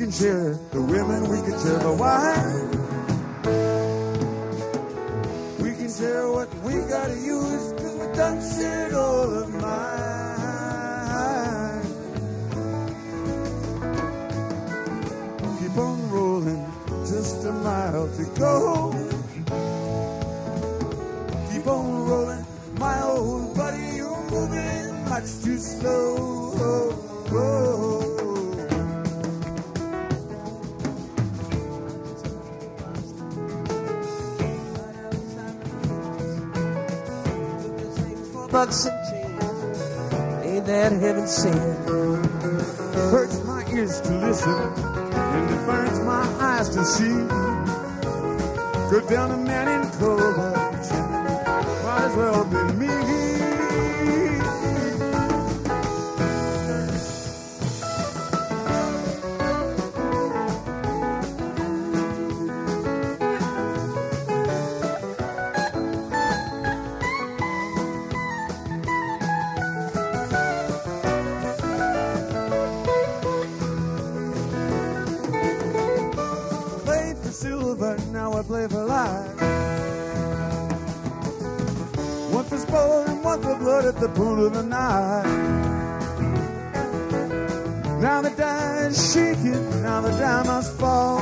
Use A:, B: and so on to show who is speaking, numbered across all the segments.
A: can share the women, we can share the wine. We can share what we gotta use, cause we done shared all of mine. Keep on rolling, just a mile to go. Keep on rolling, my old buddy, you're moving much too slow.
B: Bucks and chains, ain't that heaven sent?
A: Hurts my ears to listen, and it burns my eyes to see. Go down a man in Clover, might as well be me. Now I play for life. One for sport and one for blood at the pool of the night. Now the die is shaking, now the die must fall.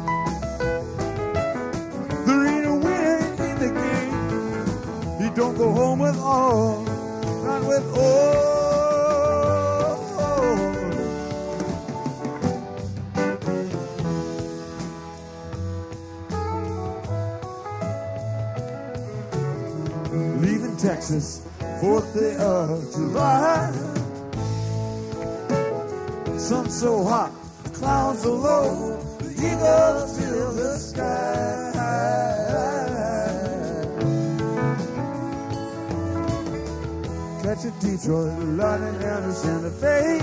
A: There ain't a winner in the game. He don't go home with all, not with all. Texas, 4th day of July. Sun so hot, the clouds are low, the eagles fill the sky. Catch a Detroit, London, and Santa Fe.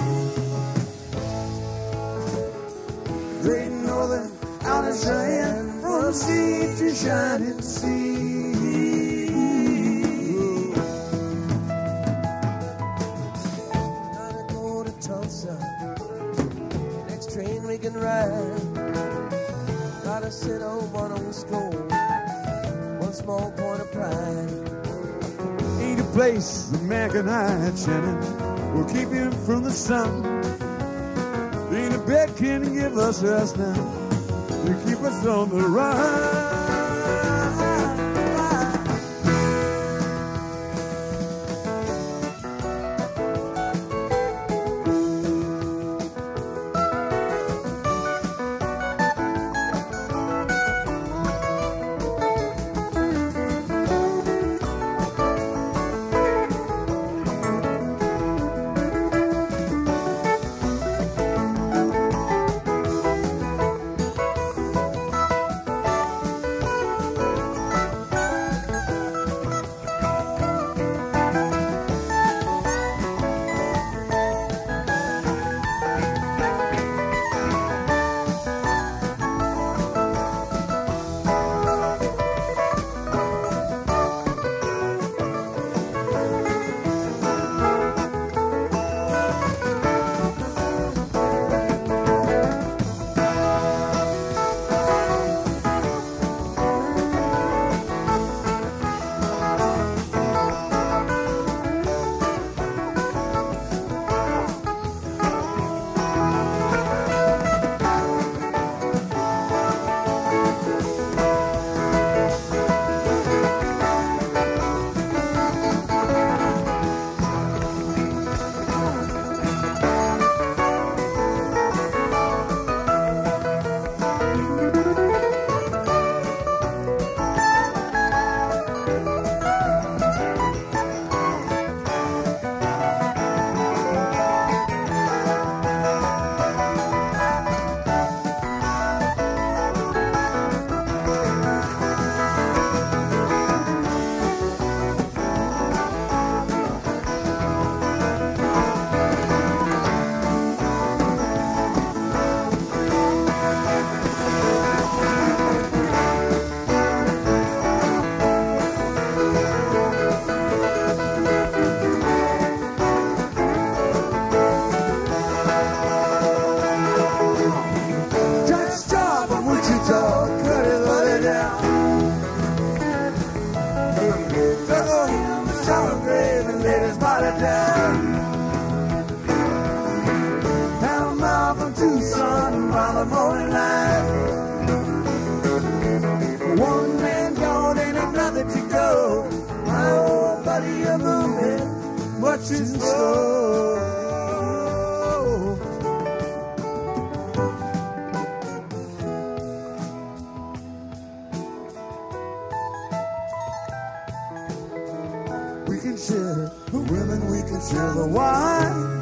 A: Great Northern, out of Cheyenne, from sea to shining sea.
B: Next train we can ride. Gotta sit on one on school. One small point of pride.
A: Ain't a place that man can hide, Shannon, will keep him from the sun. Ain't a bed can give us rest now, to keep us on the run. much too slow. We can share the women, we can share the wine.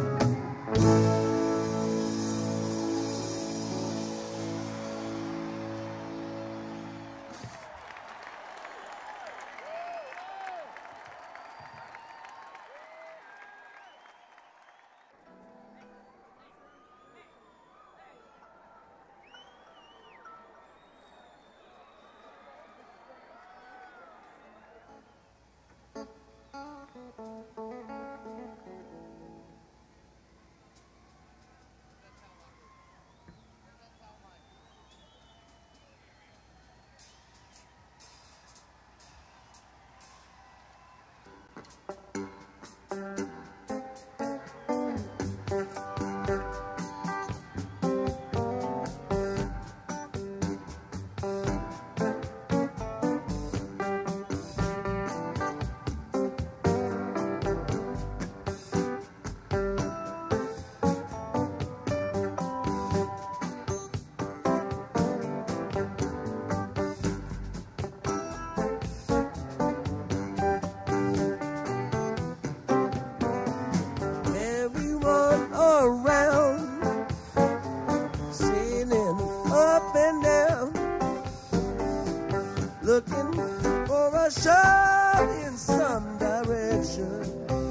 A: Looking for a shot in some direction.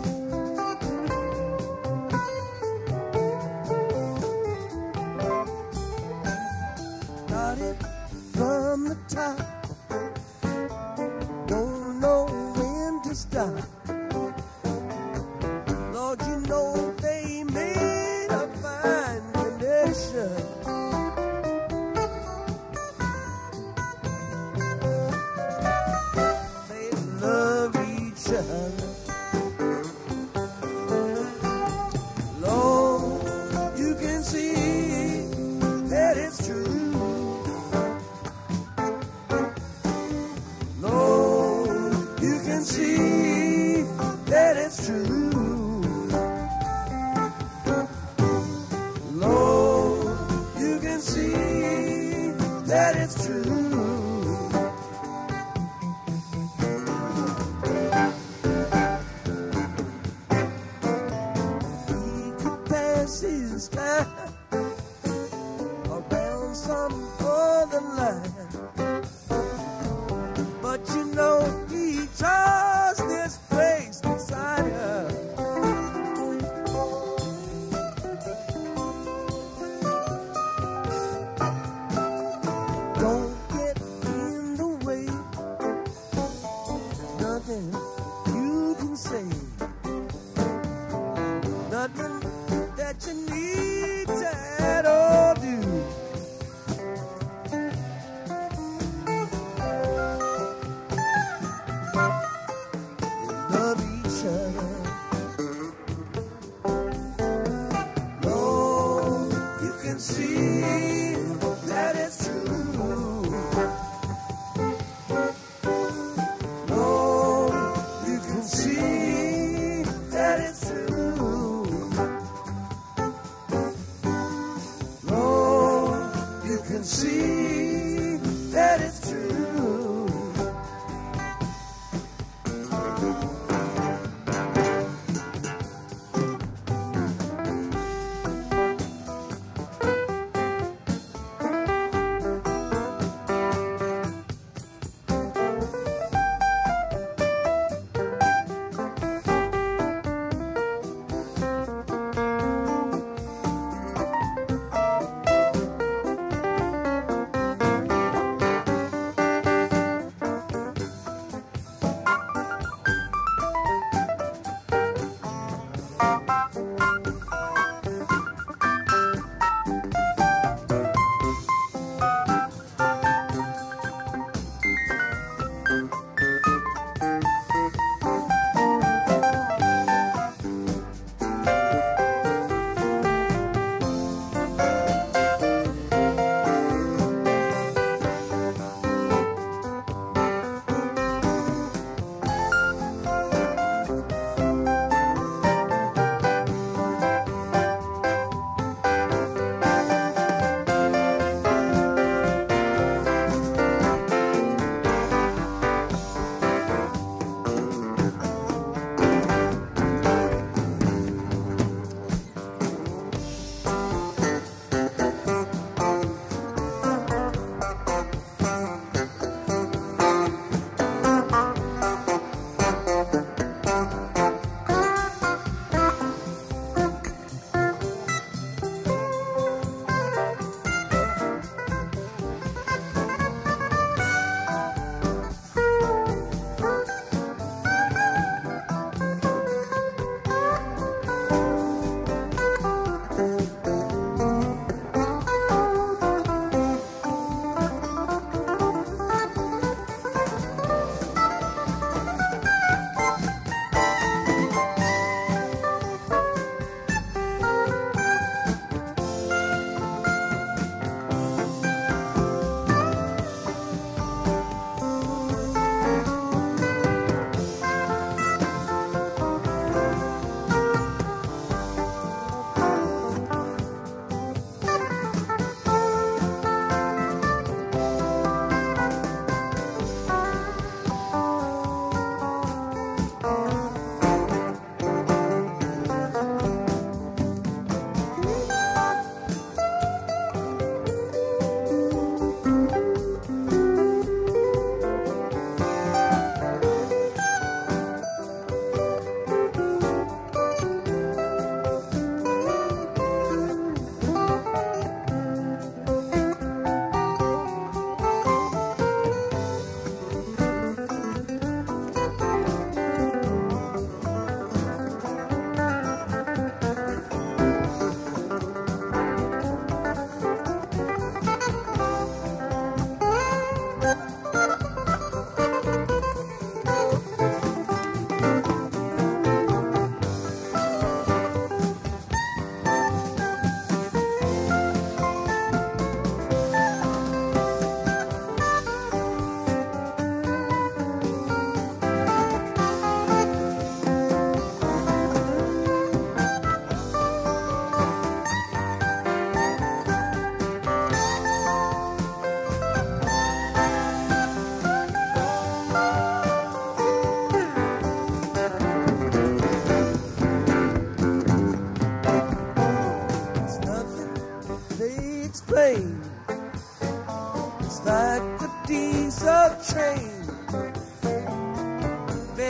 A: Started from the top, don't know when to stop. Lord, you know they made a fine connection. Lord, you can see that it's true. Lord, you can see that it's true. Lord, you can see that it's true. His time around some other line, but you know he chose this place beside her. Don't get in the way, nothing you can say, nothing that you need to add or do. You love each other. Lord, you can see that it's true. Lord, you can see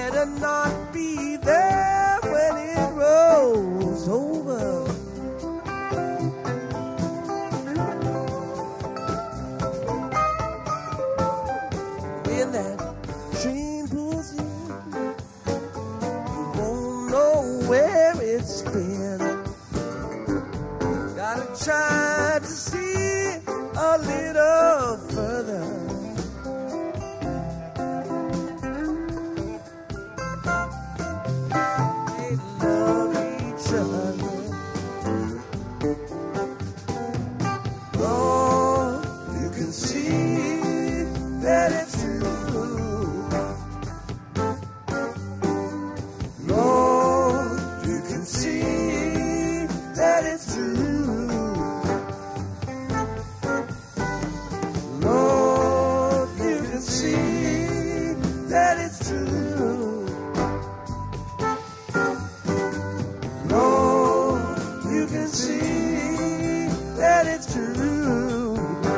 B: better not be there when it rolls over. When that train pulls in, you won't know where it's been. Gotta try to see a little further. They love each other. Oh, you can see that it's true. Lord, you can see that it's true. Lord, you can see that it's true. Lord, you can see that it's true.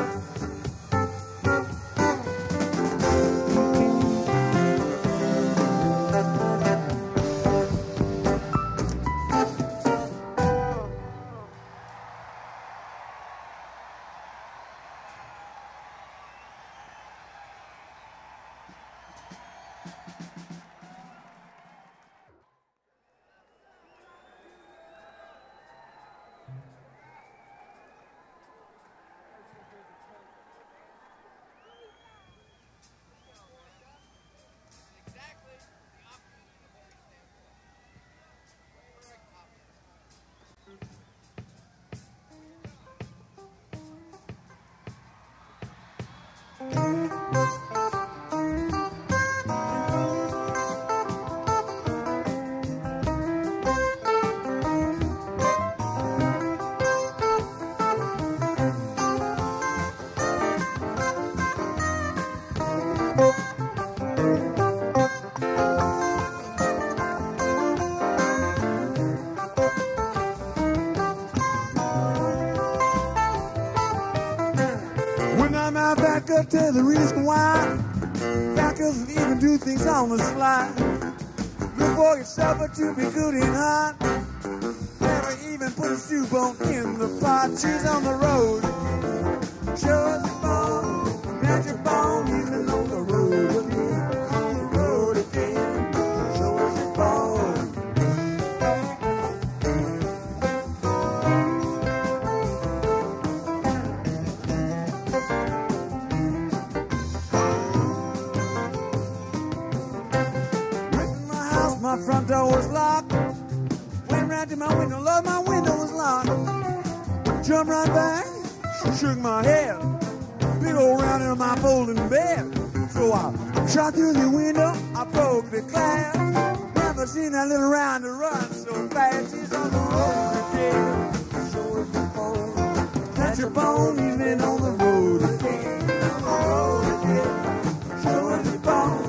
A: When I'm out back, I'll tell the reason why. Backers even do things on the slide. Look for yourself, but you be good and hot. Never even put a stew bone in the pot. She's on the road. Show us your bone, not your bone, even on the road again. On the road again. Show us your bone. My front door was locked. Went round to my window, Lord, my window was locked. Jumped right back, she shook my head. Big old round in my folding bed. So I shot through the window, I broke the glass. Never seen that little rounder run so fast. She's on the road again. Show us your bone. That's your bone, he's been on the road again. On the road again. Show us your bone.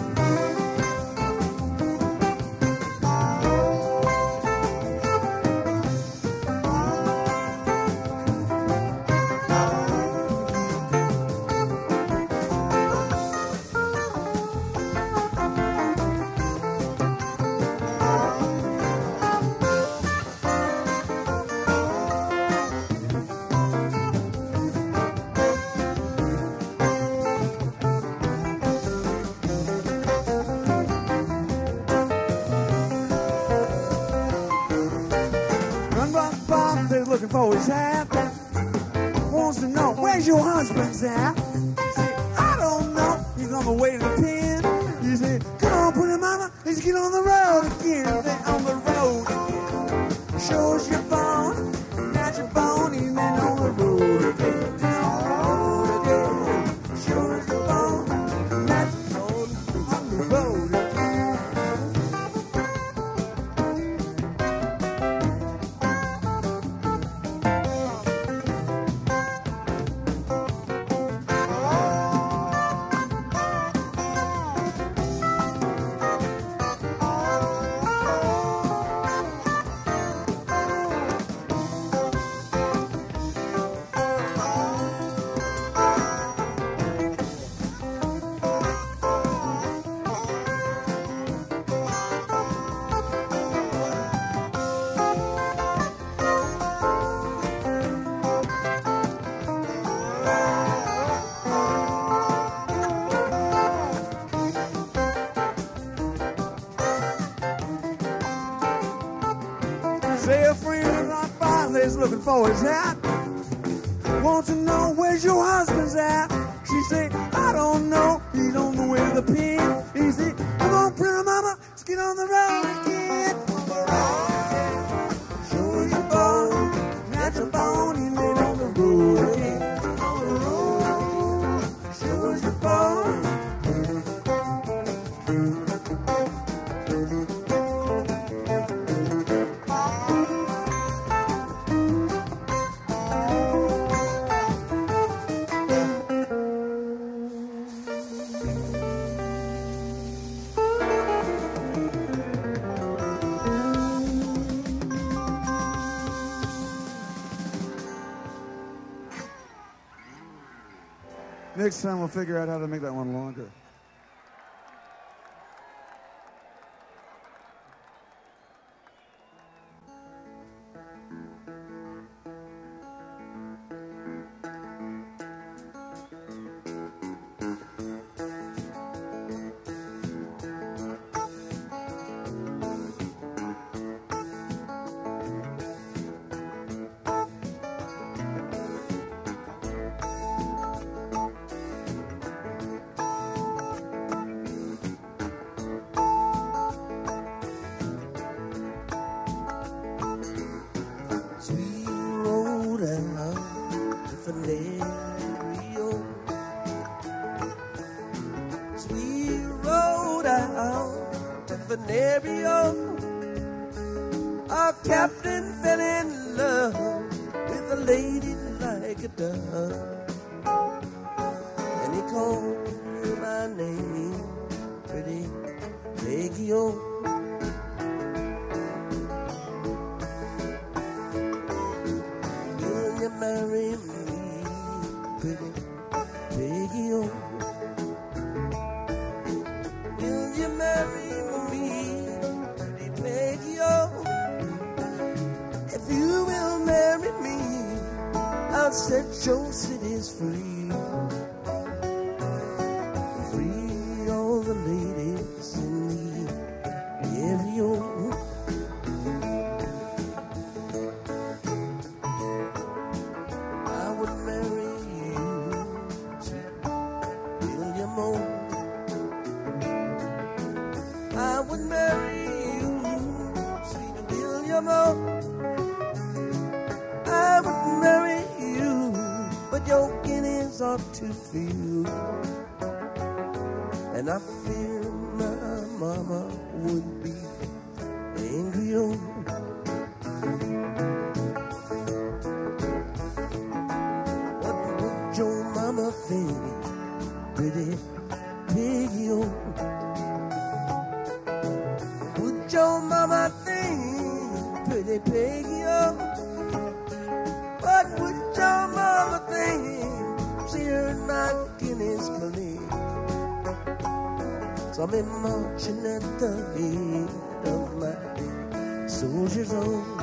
A: Looking for his hat. Wants to know where's your husband's at. He said, I don't know. He's on the way to the pen. He said, come on, pretty mama, let's get on the road again. They're on the road again. Show us your bone, not your bone. He's been on the road again. On the road again. Show us your bone, not your bone. On the road again. Say a friend is not fireplace looking for his hat. Want to know where's your husband's at? She say, I don't know. He don't know where the pin. He say, come on, pretty mama, let's get on the road again. On the road. Show your bone. That's a bone. He laid on the road again. On the road. Show us your bone. Next time we'll figure out how to make that one longer. And I fear my mama would be angry on. What would your mama think, pretty piggy on? Would your mama think, pretty piggy on? What would your mama think? She heard my Guinness Clay. So I'm marching at the head of my soldiers on.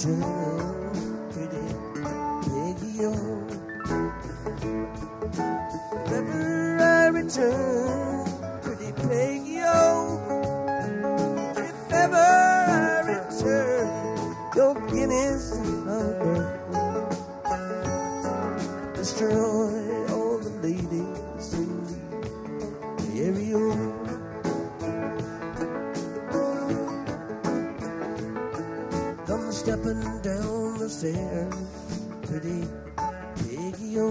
B: return, pretty Peggy-O. If ever I return, pretty Peggy-O. If ever I return, your Guinness hunger. Destroy all the ladies in the area. Come stepping down the stairs, pretty Peggy-O.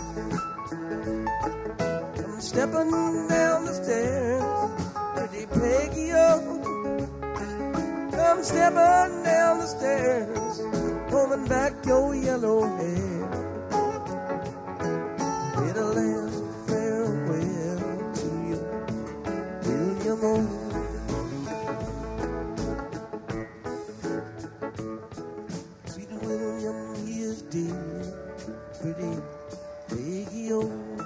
B: Come stepping down the stairs, pretty Peggy-O. Come stepping down the stairs, combing back your yellow hair. Bid a last farewell to you, William O. Sweet William, he is dead, pretty Peggy-O.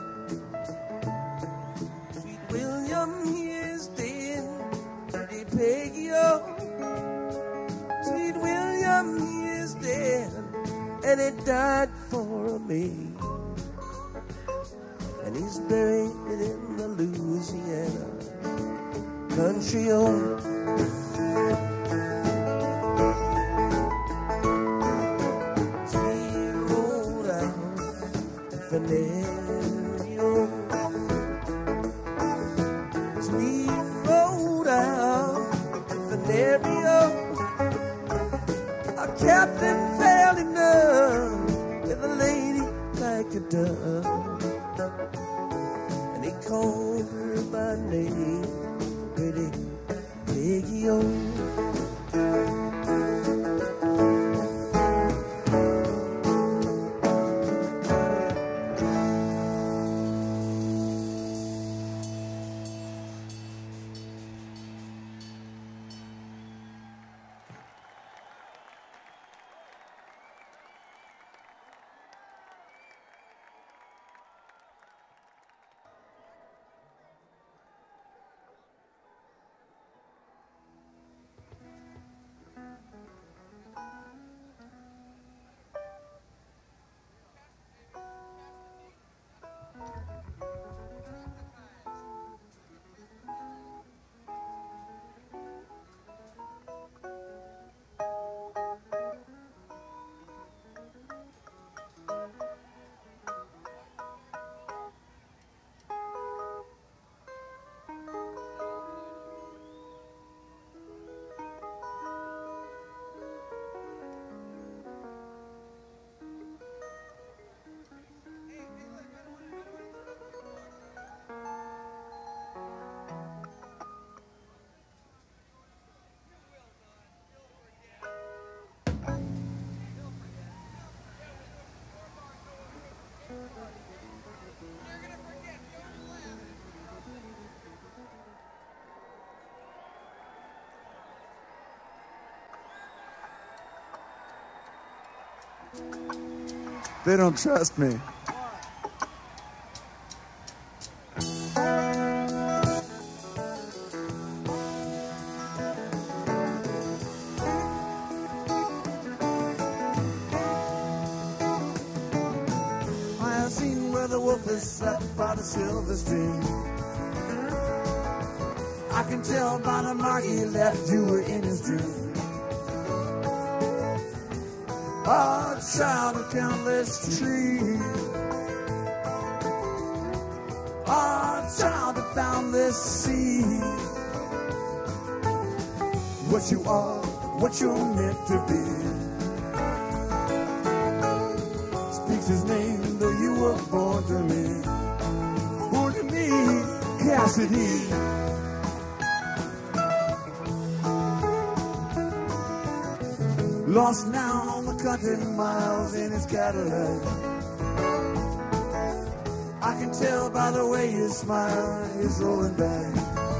B: Sweet William, he is dead, pretty Peggy-O. Sweet William, he is dead, and he died for me. And he's buried in the Louisiana country home. Sweet Rhode Island, Venerio. Sweet Rhode Island, Venerio. A captain fell in love with a lady like a dove. And he called her by name, pretty Peggy-O.
A: They don't trust me. I have seen where the wolf is sat by the silver stream. I can tell by the mark he left you were in his dream. A child of countless trees. A child of boundless sea. What you are, what you're meant to be. Speaks his name, though you were born to me. Born to me, Cassidy. Lost now on the country miles in his Cadillac. I can tell by the way you smile, he's rolling back.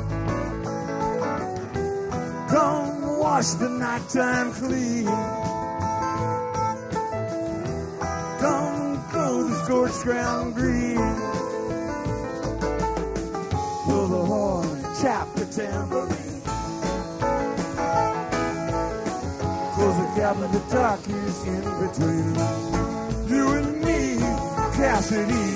A: Come wash the nighttime clean. Come grow the scorched ground green. Pull the horn, chap the tambourine. Close the out with the darkness in between. You and me, Cassidy.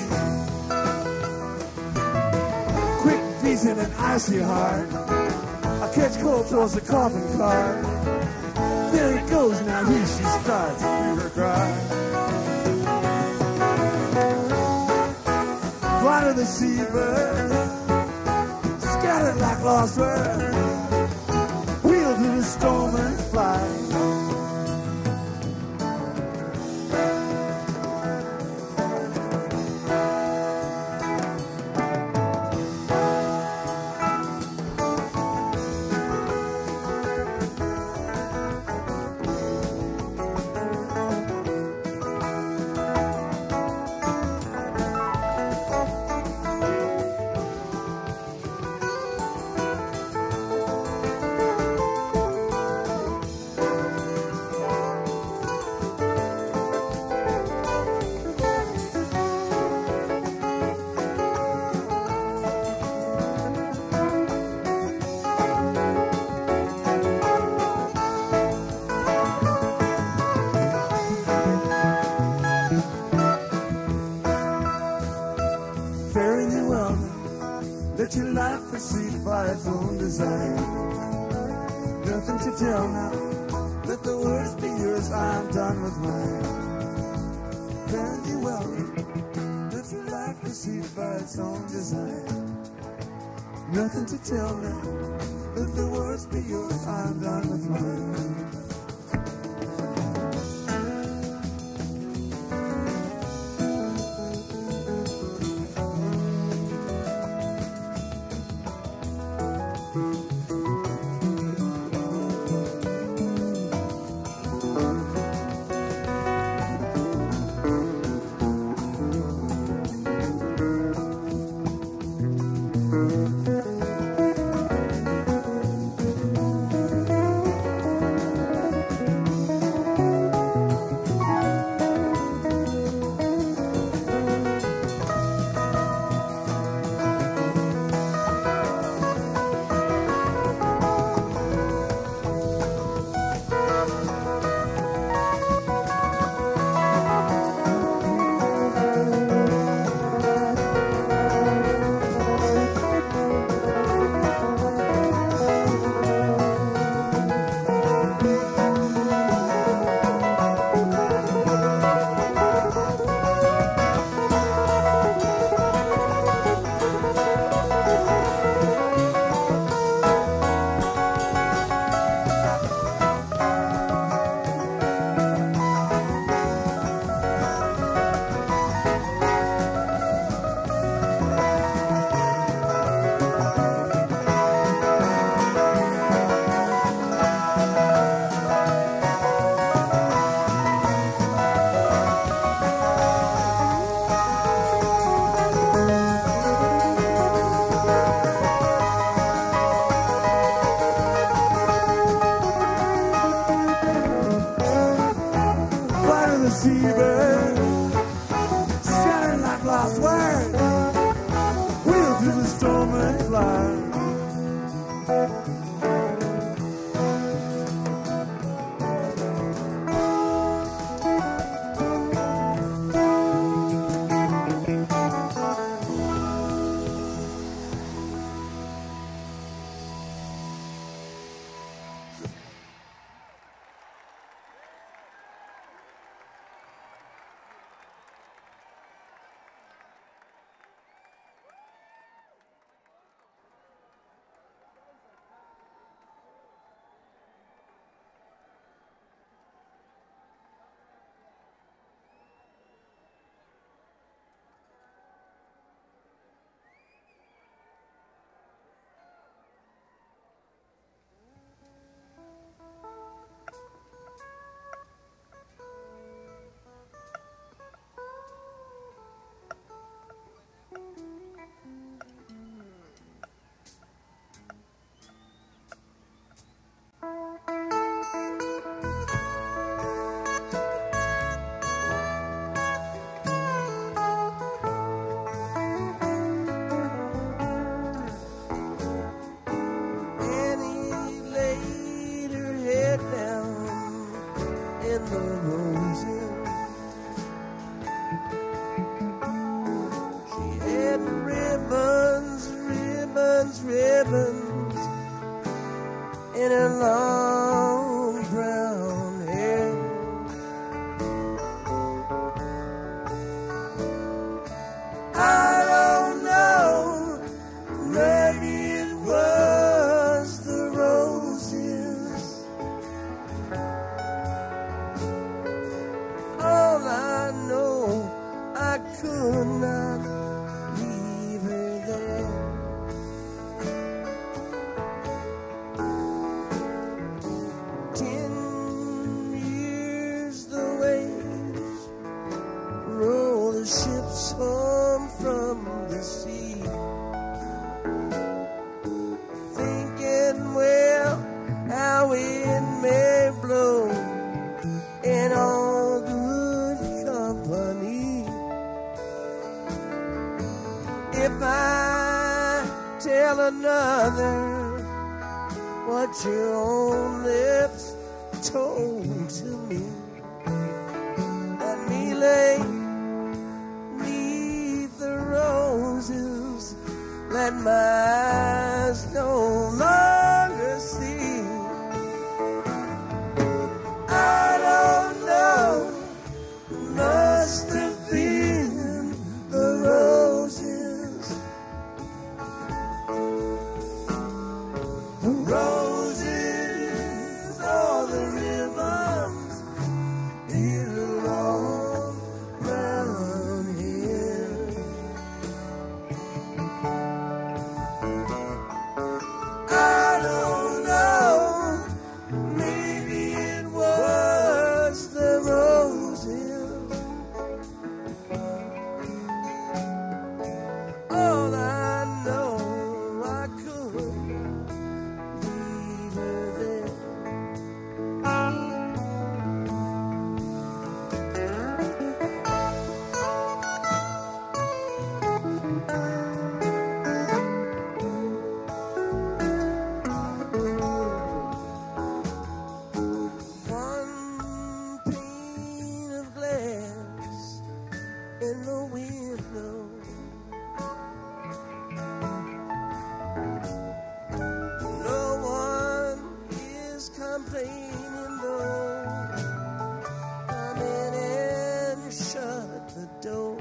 A: Quick feet and an icy heart. I catch cold towards the coffin car. There he goes, now here she starts to hear her cry. Fly to the seabird, scattered like lost birds. Wheel to the storm and fly. Let your life proceed by its own design. Nothing to tell now. Let the words be yours. I'm done with mine. Fare thee well. Let your life proceed by its own design. Nothing to tell now. Let the words be yours. I'm done with mine. Seabird, scattered like lost words, wheel through the storm and fly.
B: could not leave her there. 10 years the waves roll the ships home from the sea, thinking, well, how it may blow in all good company. If I tell another what your own lips told to me, let me lay neath the roses, let my eyes no longer see. I don't know, must have been the roses. The roses, all the ribbons, in a long brown hair. I don't know, maybe it was the roses. All I know, I could leave her there. One pane of glass in the window, no one is complaining though. Come in and shut the door.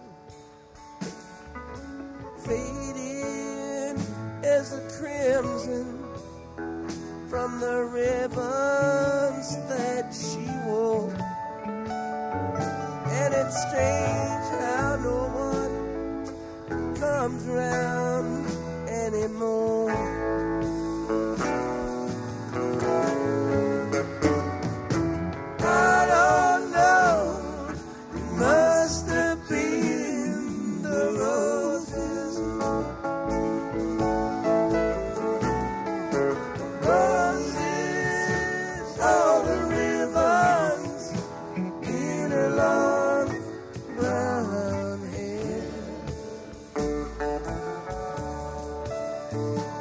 B: Fading as the crimson from the ribbons that she wore. And it's strange how no one comes round anymore. I don't know, must have been the roses. Roses, all the ribbons in her long brown hair.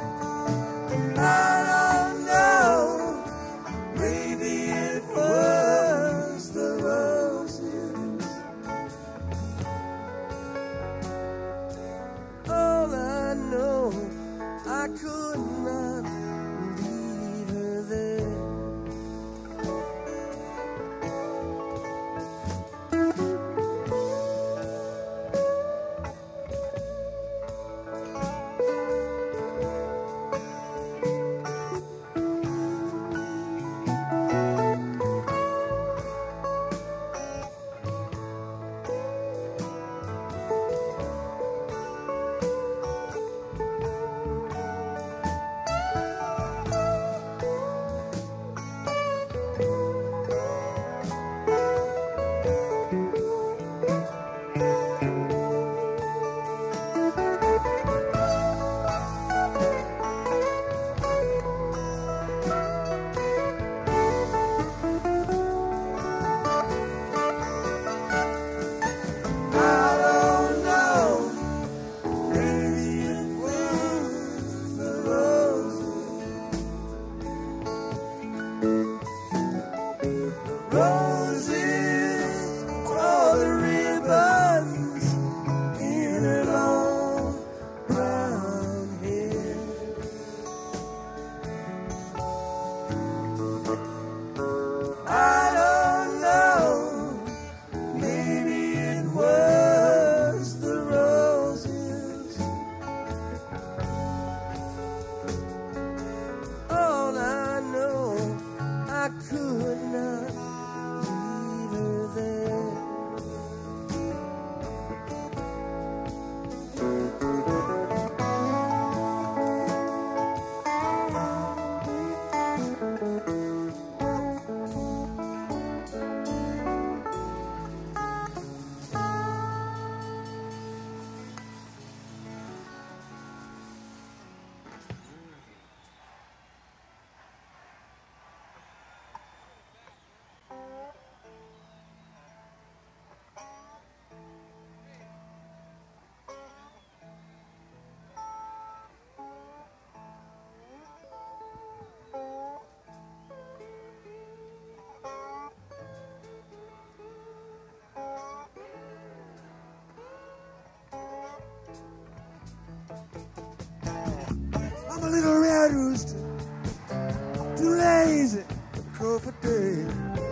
A: rooster, too lazy to crow for day.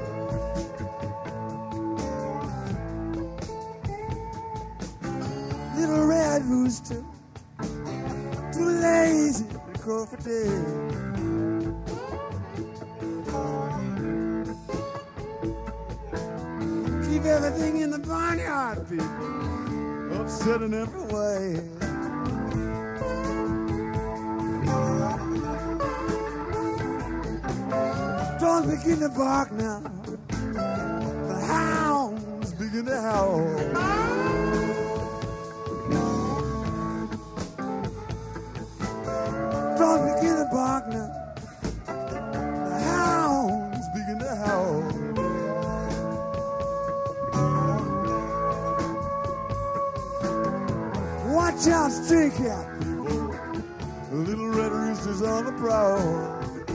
A: Little red rooster, too lazy to crow for day. Keep everything in the barnyard, people, upset in every way. Dogs begin to bark now, the hounds begin to howl. Dogs begin to bark now, the hounds begin to howl. Watch out, stray cat people, the little red rooster's on the prowl.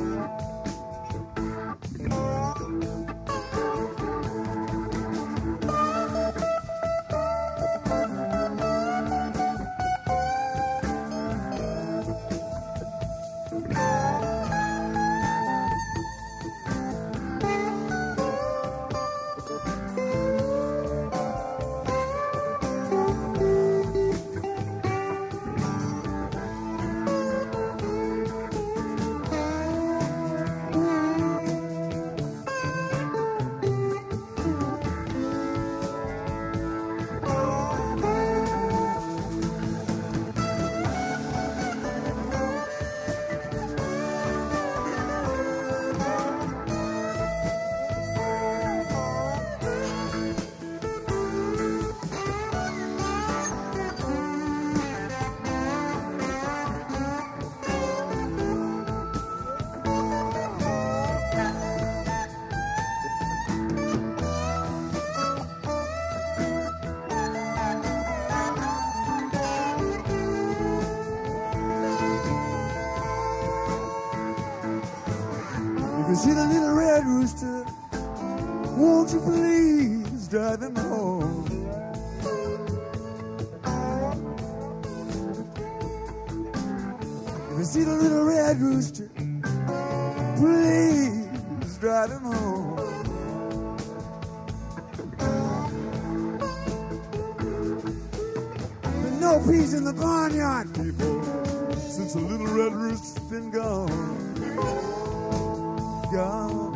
A: If you see the little red rooster, won't you please drive him home? If you see the little red rooster, please drive him home. There's no peace in the barnyard, people, since the little red rooster's been gone. Gone.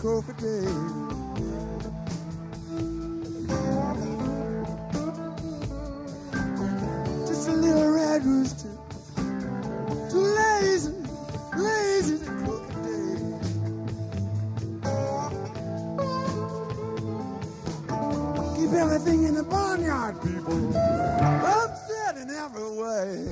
A: crocodile. Just a little red rooster, too lazy, lazy to crocodile. Keep everything in the barnyard, people. Upset in every way.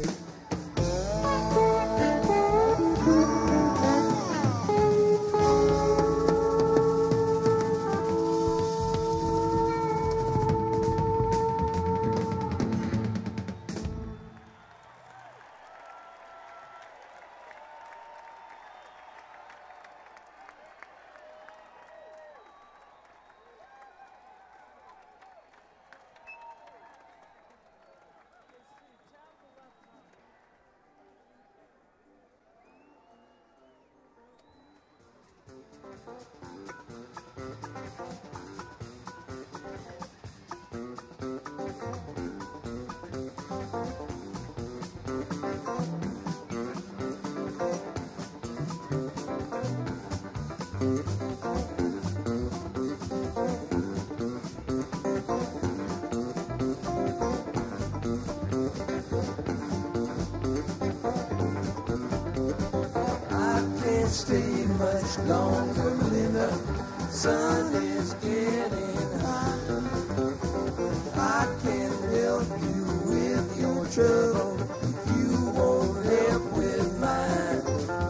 B: Stay much longer, Linda. Sun is getting hot. I can help you with your trouble. You won't help with mine.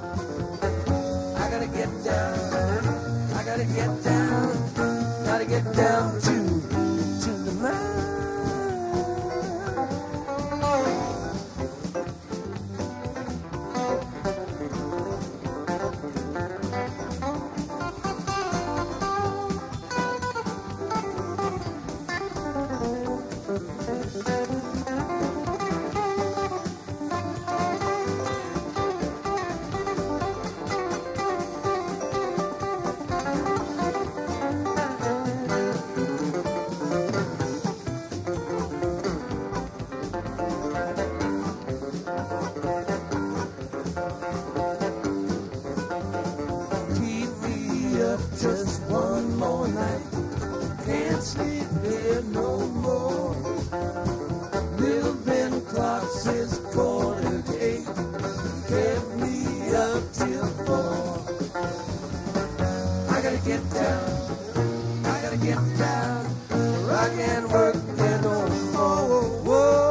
B: I gotta get down. I gotta get down. Gotta get down to the mine. Just one more night, can't sleep here no more. Little Ben clock says 7:45, kept me up till 4. I gotta get down, I gotta get down, or I can't work there no more. Whoa.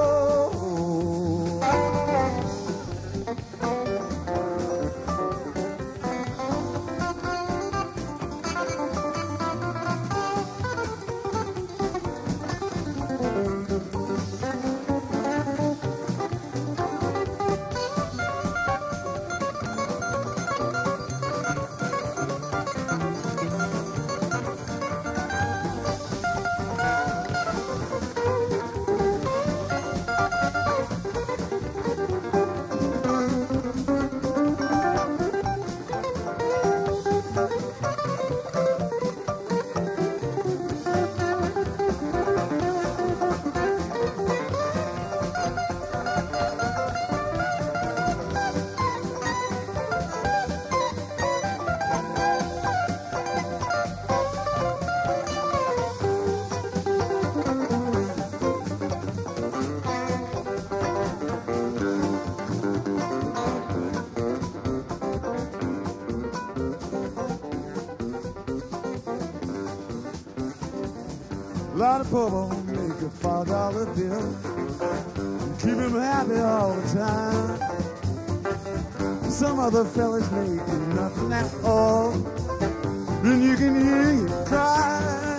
A: A lot of people make a $5 bill and keep him happy all the time. Some other fellas make nothing at all, then you can hear him cry.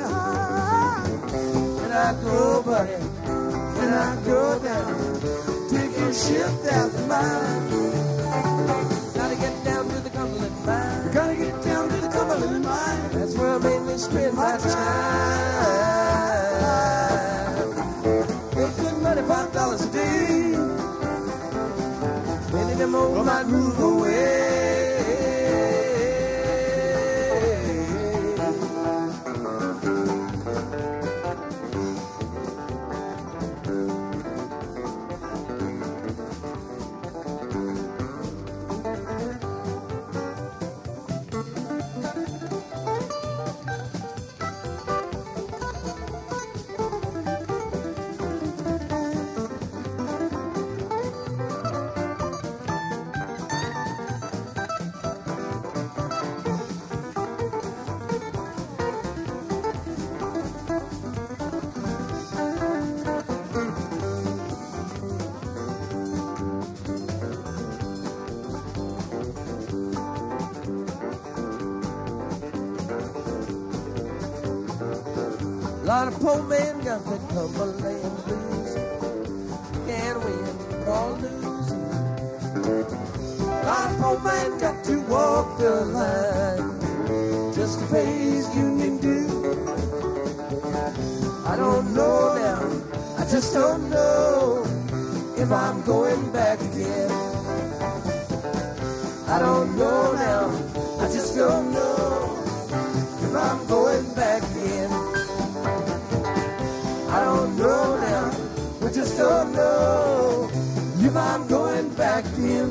A: Can I go, buddy? Can I go down? Take your shift out of mine.
B: Gotta get down to the Cumberland mine.
A: Gotta get down to the Cumberland mine.
B: That's where I mainly spend my time. Make good money, $5 a day. Many of them old might move away. lot of poor men got that Cumberland blues. Can't win or lose. A lot of poor men got to walk the line just to pay his union due. I don't know now, I just don't know if I'm going back again. I don't know now, I just don't know if I'm going back again. I don't know now, I just don't know if I'm going back again.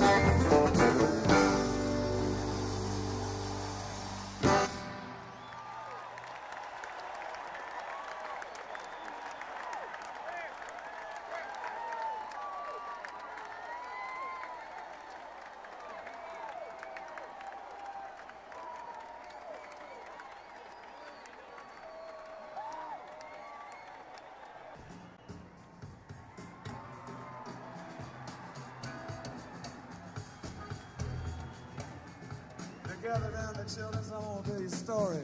A: Gather down the children, I want to tell you a story.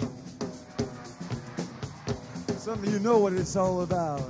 A: Some of you know what it's all about.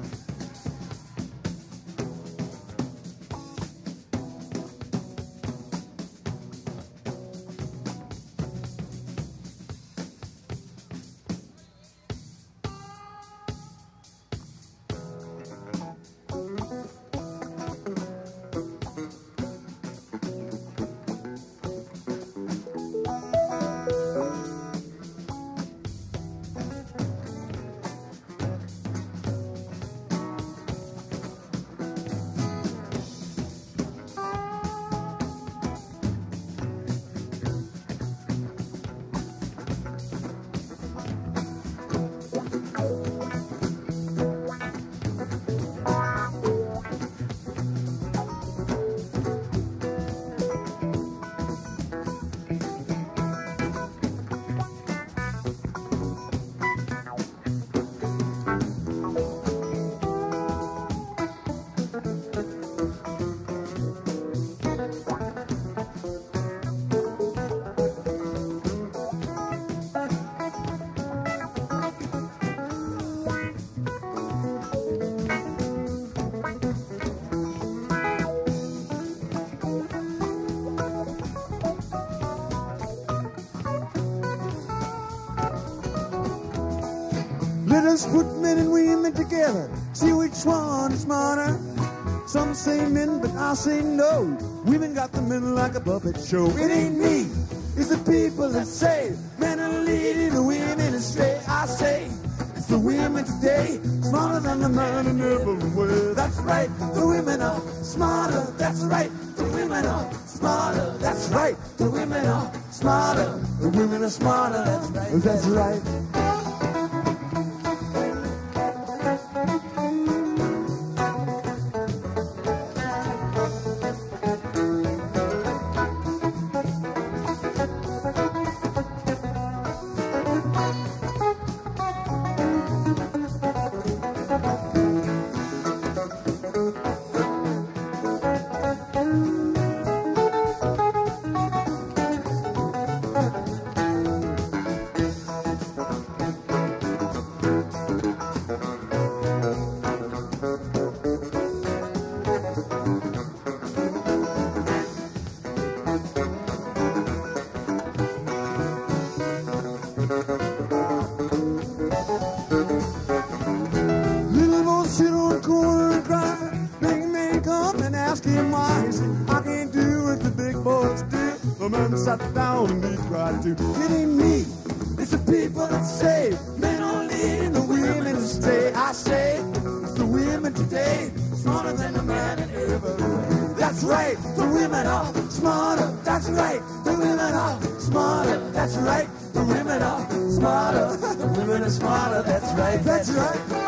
A: Let us put men and women together, see which one is smarter. Some say men, but I say no. Women got the men like a puppet show. It ain't me, it's the people that say men are leading the women astray. I say it's the women today, smarter than the man in everywhere. That's right, the women are smarter. That's right, the women are smarter. That's right, the women are smarter. The women are smarter. That's right. That's right. Sat down and he tried to. It ain't me, it's the people that say men are leading the women to stay. I say it's the women today, smarter than the man in ever. That's right, the women are smarter. That's right, the women are smarter. That's right, the women are smarter. The women are smarter. That's right, that's right.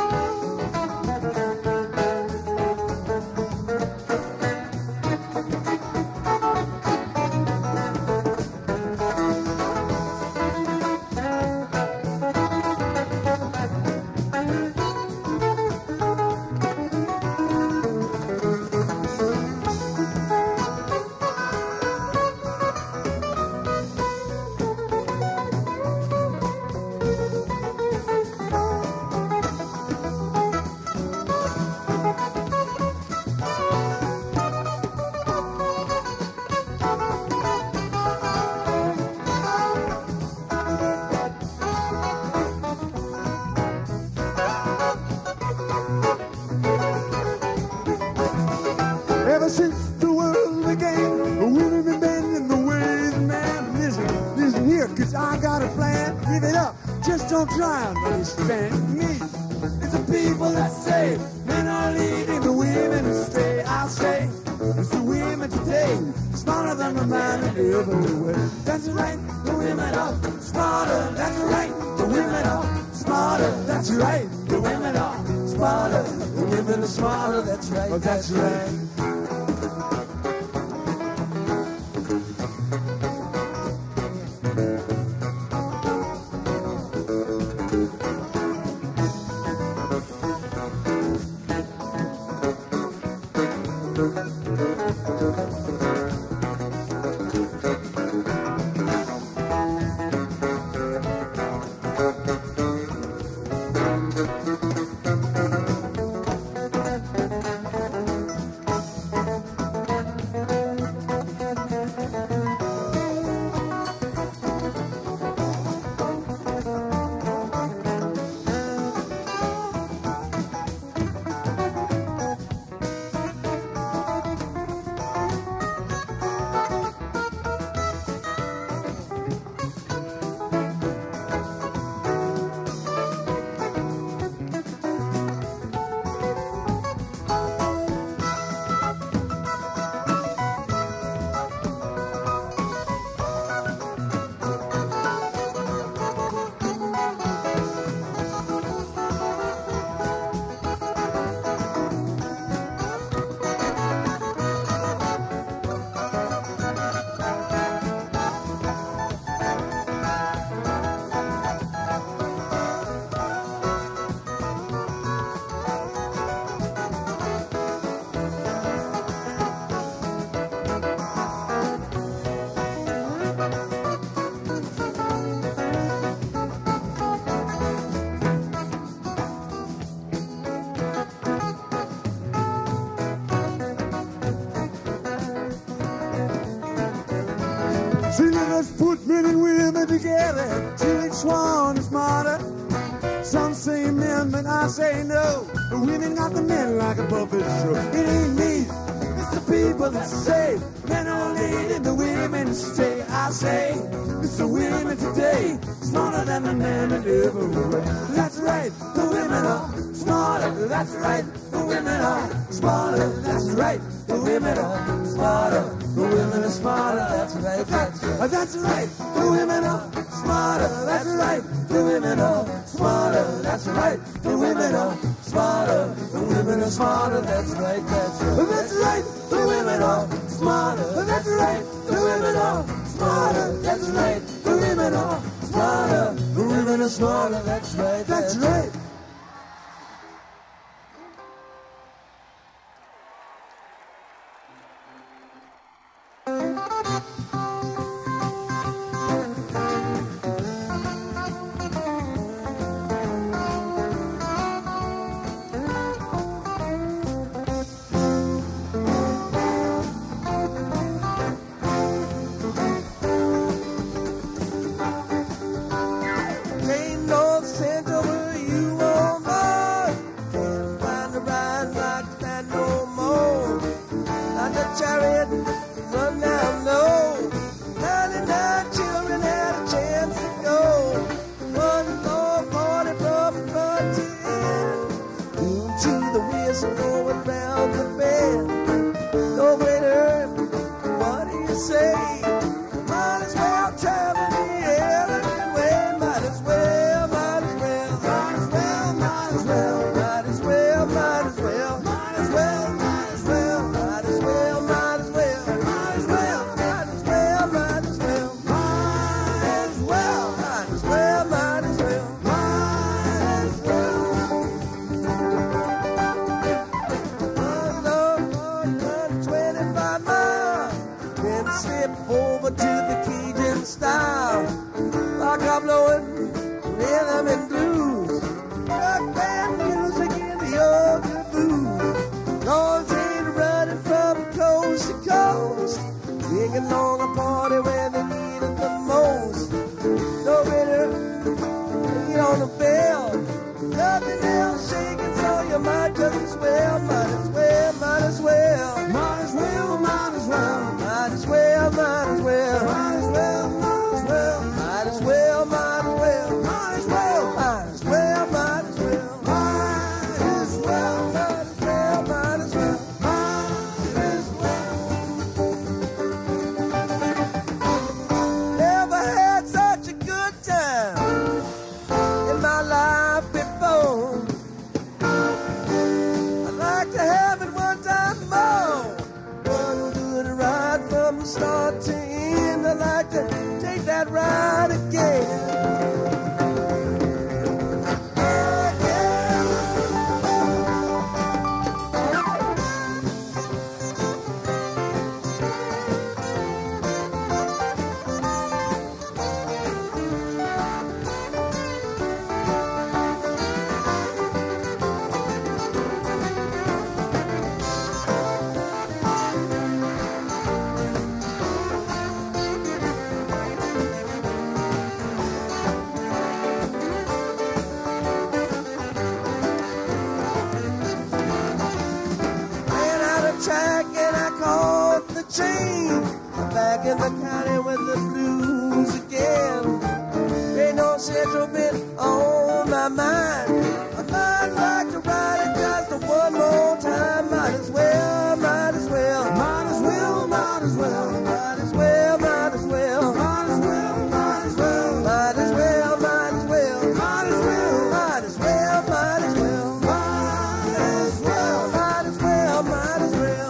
A: don't try and understand me. It's the people that say men are leading the women astray. I say it's the women today, smarter than the man everywhere. That's right, the women are smarter. That's right, the women are smarter. That's right, the women are smarter. The women are smarter. That's right, that's right. See, let us put men and women together till each one is smarter. Some say men, but I say no. The women got the men like a puppet show. It ain't me, it's the people that say men are leading, the women stay. I say it's the women today, smarter than the men that ever were. That's right, the women are smarter. That's right, the women are smarter. That's right, the women are smarter. The women are smarter. That's right, that's right. That's right, the women are smarter. That's right, the women are smarter. That's right, the women are smarter. The women are smarter. That's right, that's right. That's right, the women are smarter. That's right, the women are smarter. That's right, the women are smarter. The women are smarter. That's right, that's right. Might as well.
B: start to end, I'd like to take that ride again. Back in the county with the blues again. Ain't no central bit on my mind. I'd like to ride it just one more time. Might as well, might as well, might as well, might as well, might as well, might as well, might as well, might as well, might as well, might as well, might as well, might as well, might as well, might as well, might as well, might as well.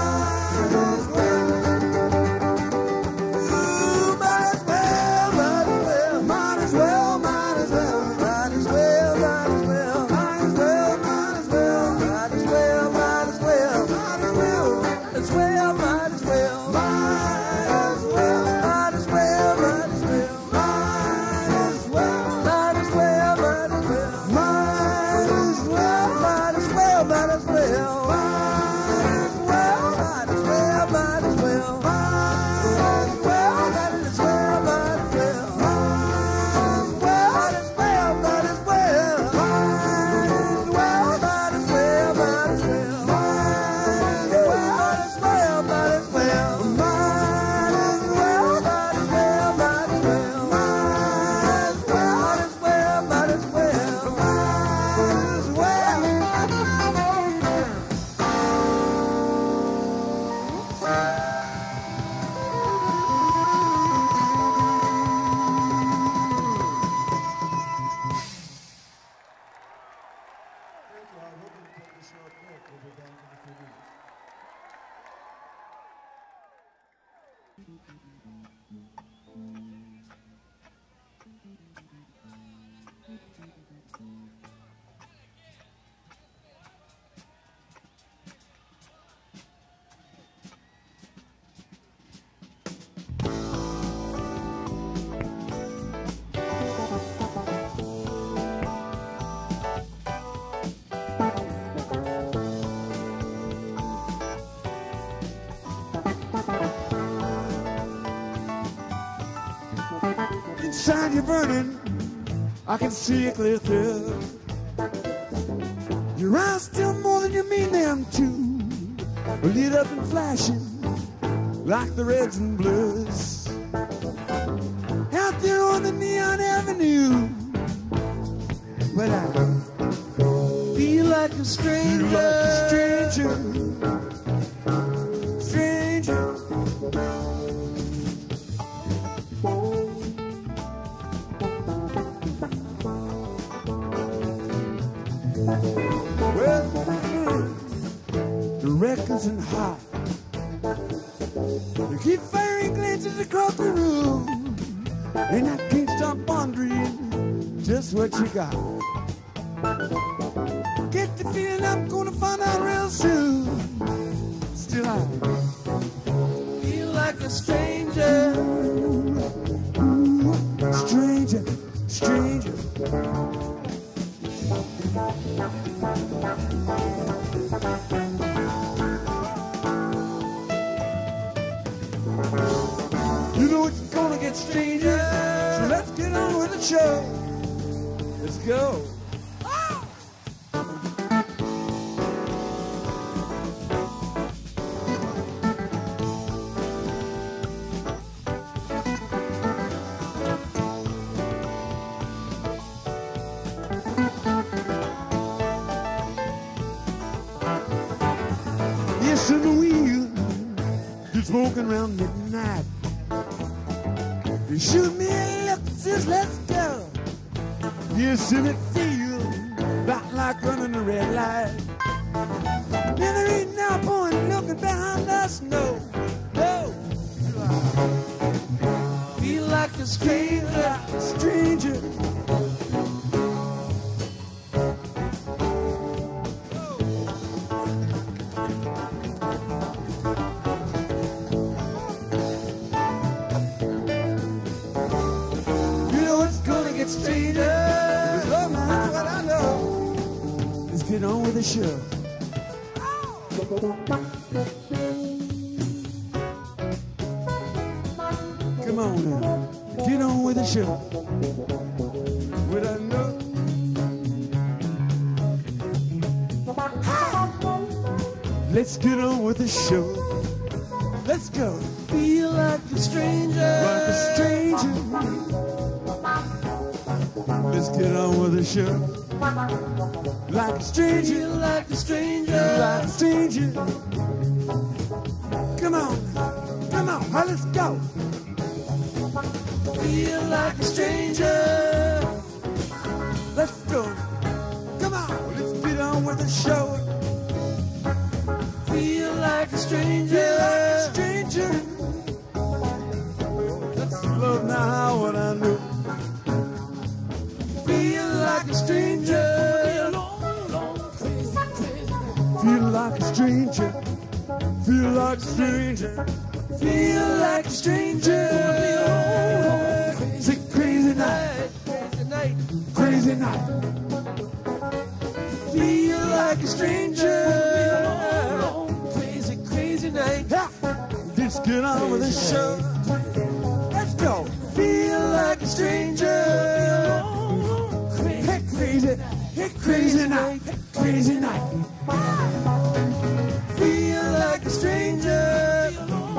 A: Inside you're burning, I can see it clear through. Your eyes still more than you mean them to, lit up and flashing like the reds and blues. Out there on the neon avenue, but I
B: feel like a stranger.
A: Feel like a stranger. Stranger. Well, the record's in hot. You keep firing glances across the room, and I can't stop wondering just what you got. Get the feeling I'm gonna find out real soon. Still I
B: feel like a stranger.
A: Stranger, stranger. You know it's gonna get stranger, so let's get on with the show. Let's go. Yes, in the wheel, you're smoking around midnight. You shoot me a look that says let's go. Yes, and it feels about like running a red light. And there ain't no point looking behind us, no, no.
B: a stranger,
A: stranger.
B: You know it's gonna get stranger.
A: Oh, man, what I know. Let's get on with the show. Come on now, get on with the show. What I know. Let's get on with the show. Let's go.
B: Feel like a stranger.
A: Like a stranger. Let's get on with the show. Like a stranger.
B: Feel like a stranger.
A: Like a stranger. Come on. Come on. Now let's go.
B: Feel like a stranger.
A: Let's go. Come on. Let's get on with the show.
B: Feel like a stranger.
A: Feel like a stranger. Let's love now what I know.
B: Feel like a stranger.
A: Feel like a stranger. Feel like a stranger.
B: Feel like a stranger.
A: It's a crazy night.
B: Crazy night.
A: Crazy night.
B: Feel like a stranger. Crazy, crazy night.
A: Yeah. Let's get on with the show. Let's go.
B: Feel like a stranger.
A: Hey, crazy. Hey, crazy night. Crazy night.
B: Feel like a stranger.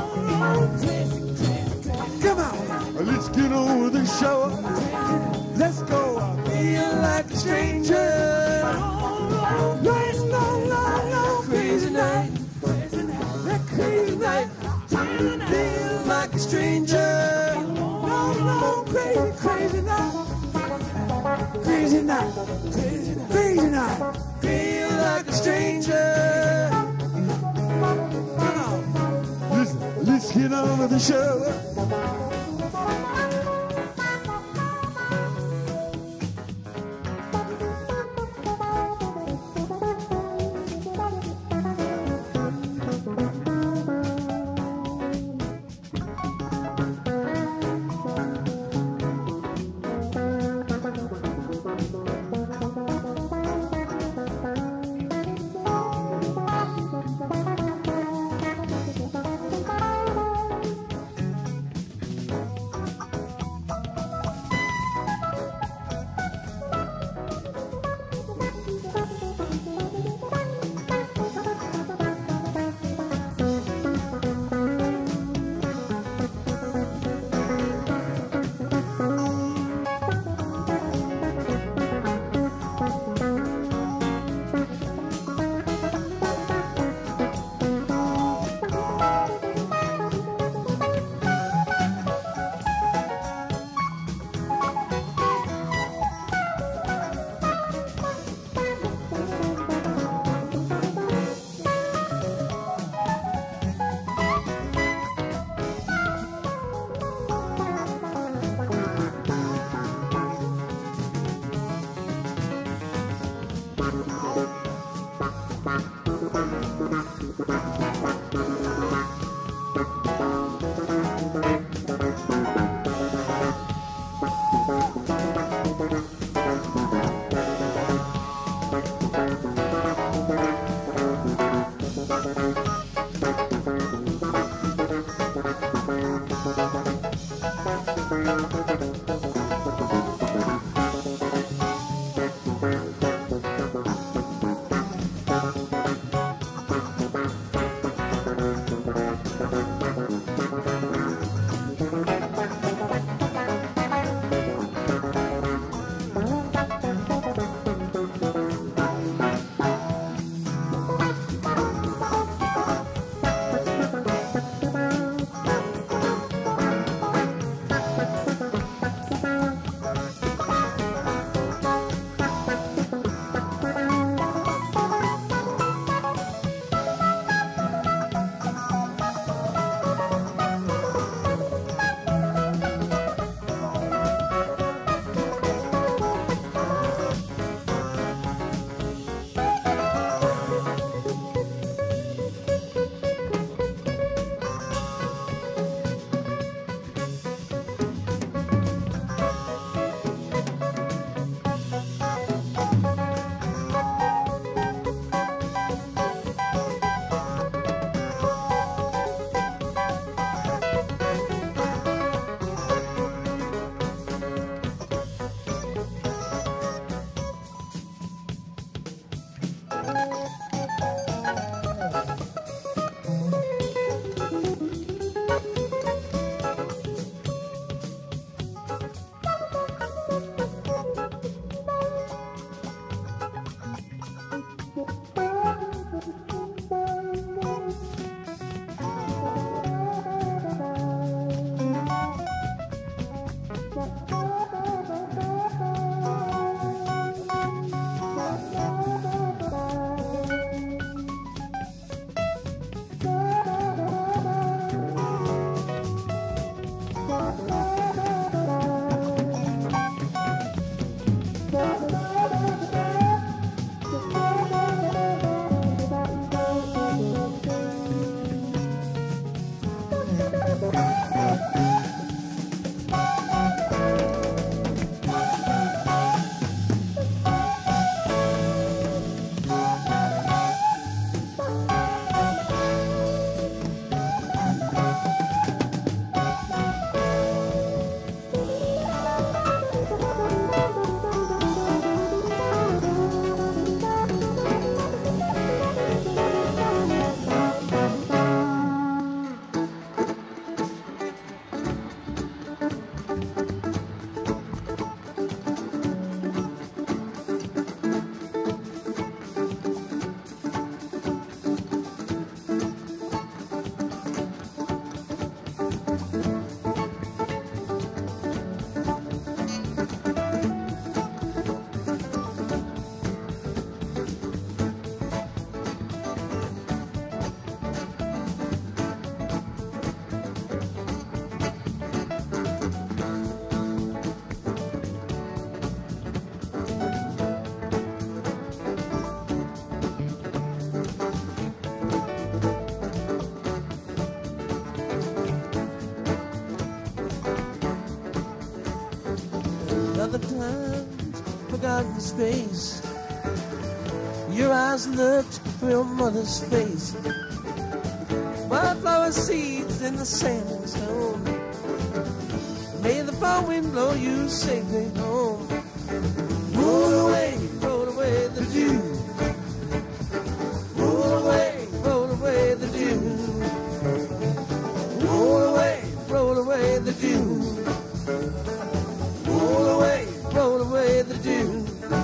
A: Come on. Let's get on with the show. Let's go.
B: Feel like a stranger.
A: Let's go.
B: Crazy night. Crazy night. Feel like a stranger.
A: No, crazy, crazy night. Crazy night. Crazy night.
B: Feel like a stranger.
A: Come on. Let's get on with the show.
B: other times forgotten space. Your eyes looked for your mother's face. Wildflower seeds in the sand and stone. May the fall wind blow you safely home. Roll away the dew. Roll away the dew. Roll away the dew. Roll away the dew.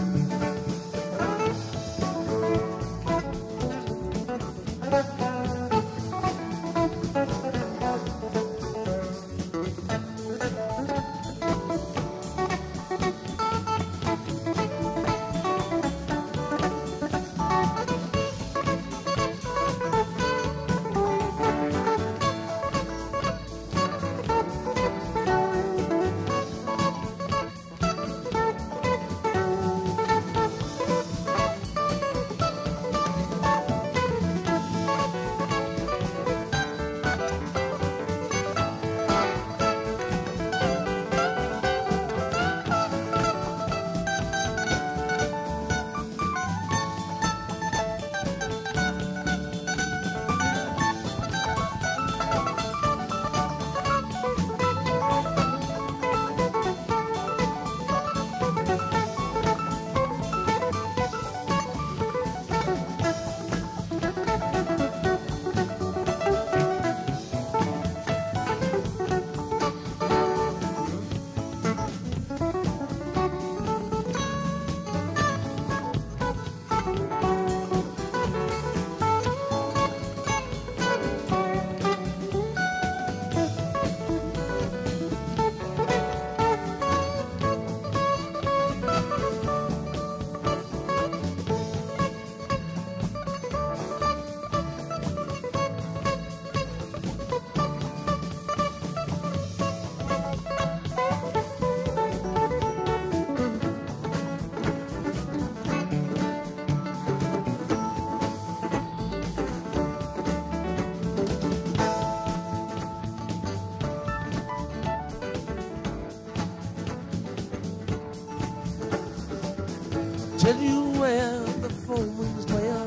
B: Tell you where the foam winds dwell,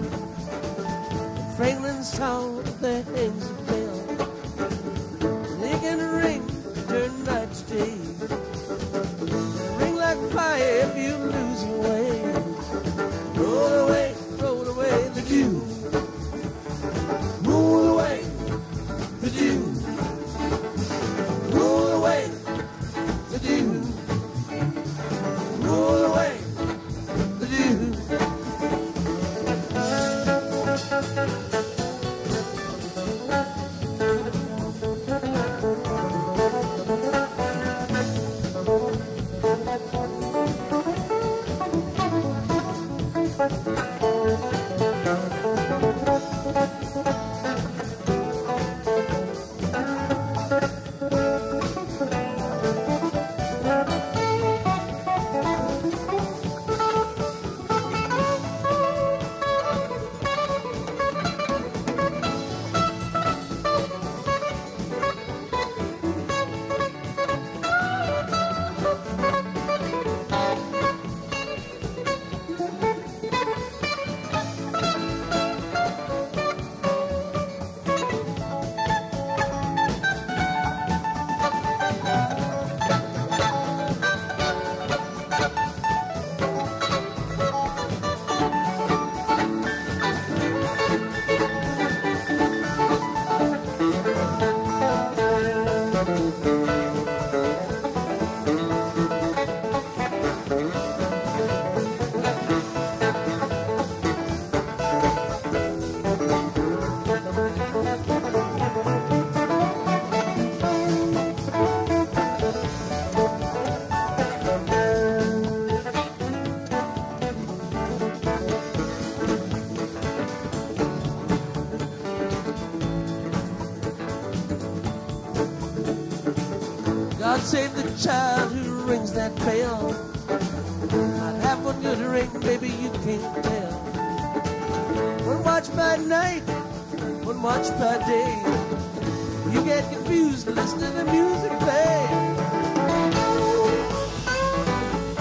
B: Franklin's town there hangs a bell. They can ring, turn night to day, ring like fire if you lose your way. Roll away the dew. Roll away the dew. Roll away the dew. Roll away. God save the child who rings that bell. I'd have one good ring, baby, you can't tell. One watch by night, one watch by day. You get confused listening to music play.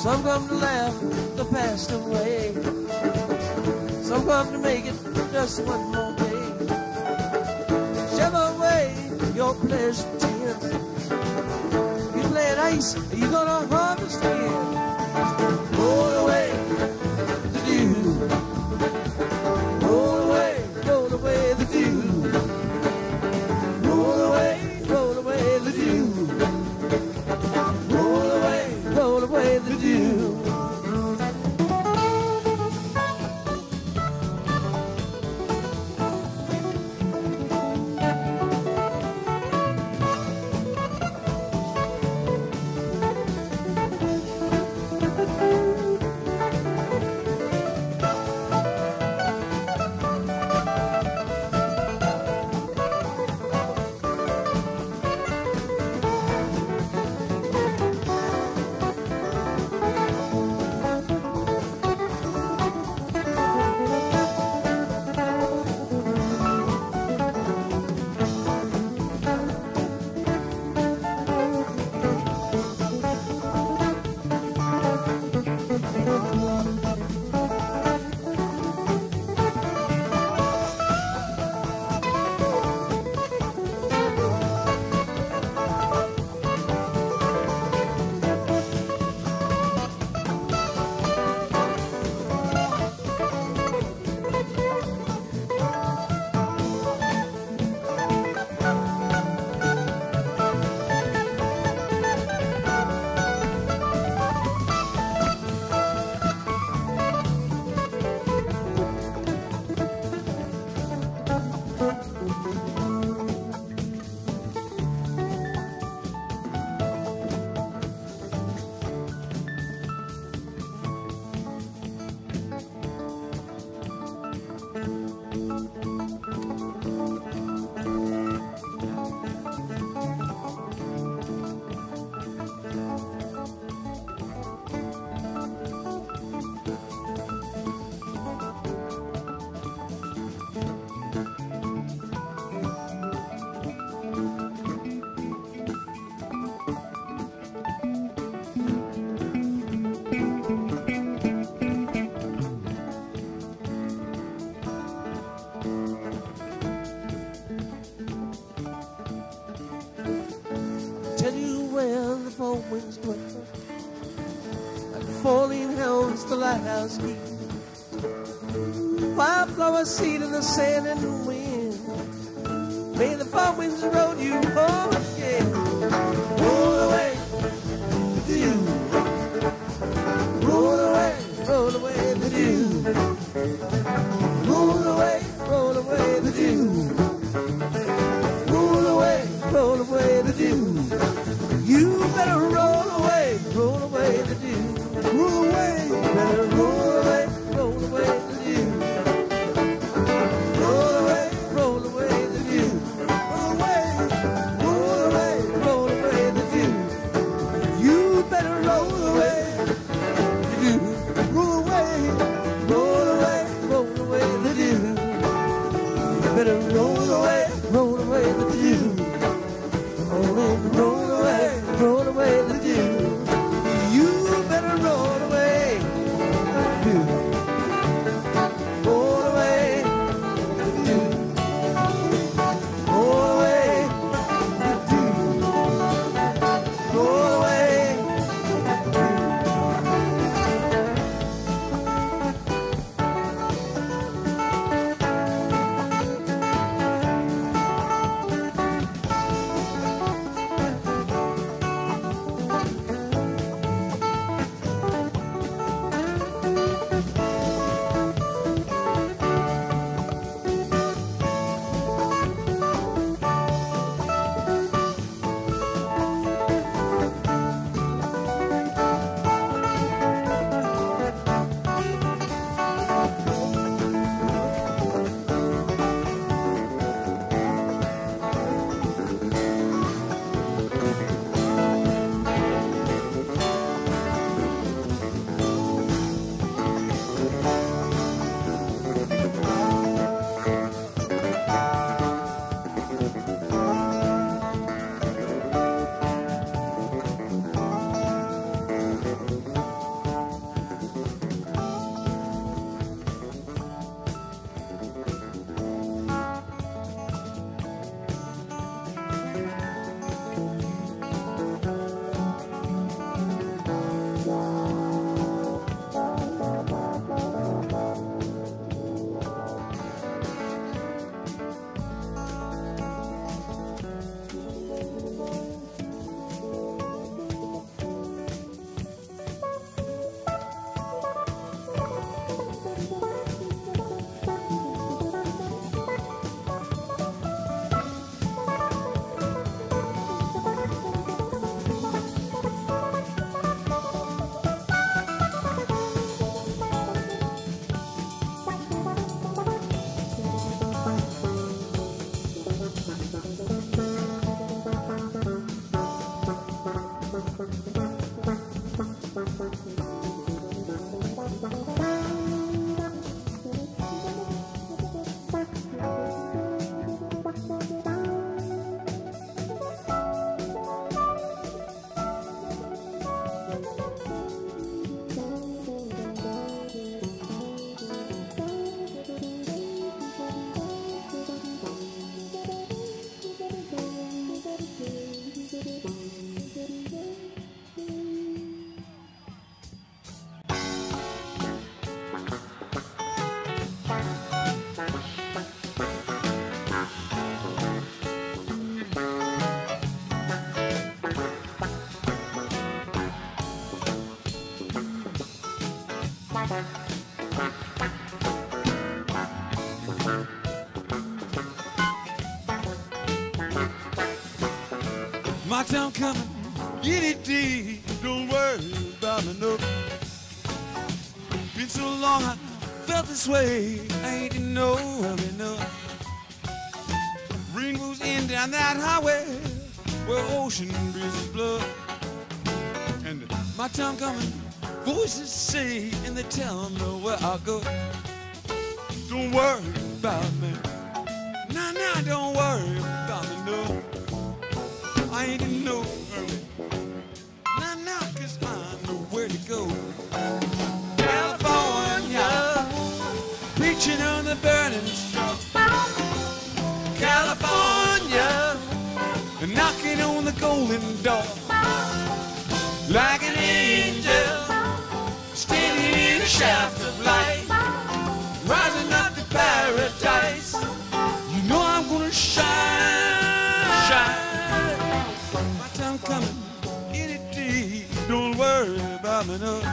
B: Some come to laugh the past away. Some come to make it just one more day. Whichever way your pleasure tends, you play it ice, you gonna harvest wind. Roll away the dew. Roll away the dew. Roll away the dew. Roll away the dew. Tell you where the four winds dwell, like falling hounds the lighthouse keep. Wildflower seed in the sand and the wind. May the four winds roll you home again. Roll away the dew. Roll away the dew. Roll away the dew. Roll away the dew. You better roll away the dew.
A: Roll away.
B: Better roll away the dew. Roll away the dew.
A: Roll away.
B: Roll
A: My time coming, get it deep, don't worry about me, no. Been so long I felt this way, I ain't in no hurry, no. Rainbows in down that highway where ocean breezes blow. And my time coming, voices say and they tell me where I go. Don't worry about me, nah, nah, don't worry about me, no. I ain't in no hurry, nah, nah, 'cause I know where to go. California, preaching on the burning shore. California, knocking on the golden door. Like an angel, standing in a shaft of light, rising up to paradise. You know I'm gonna shine, shine. My time coming, get it deep, don't worry about me, no.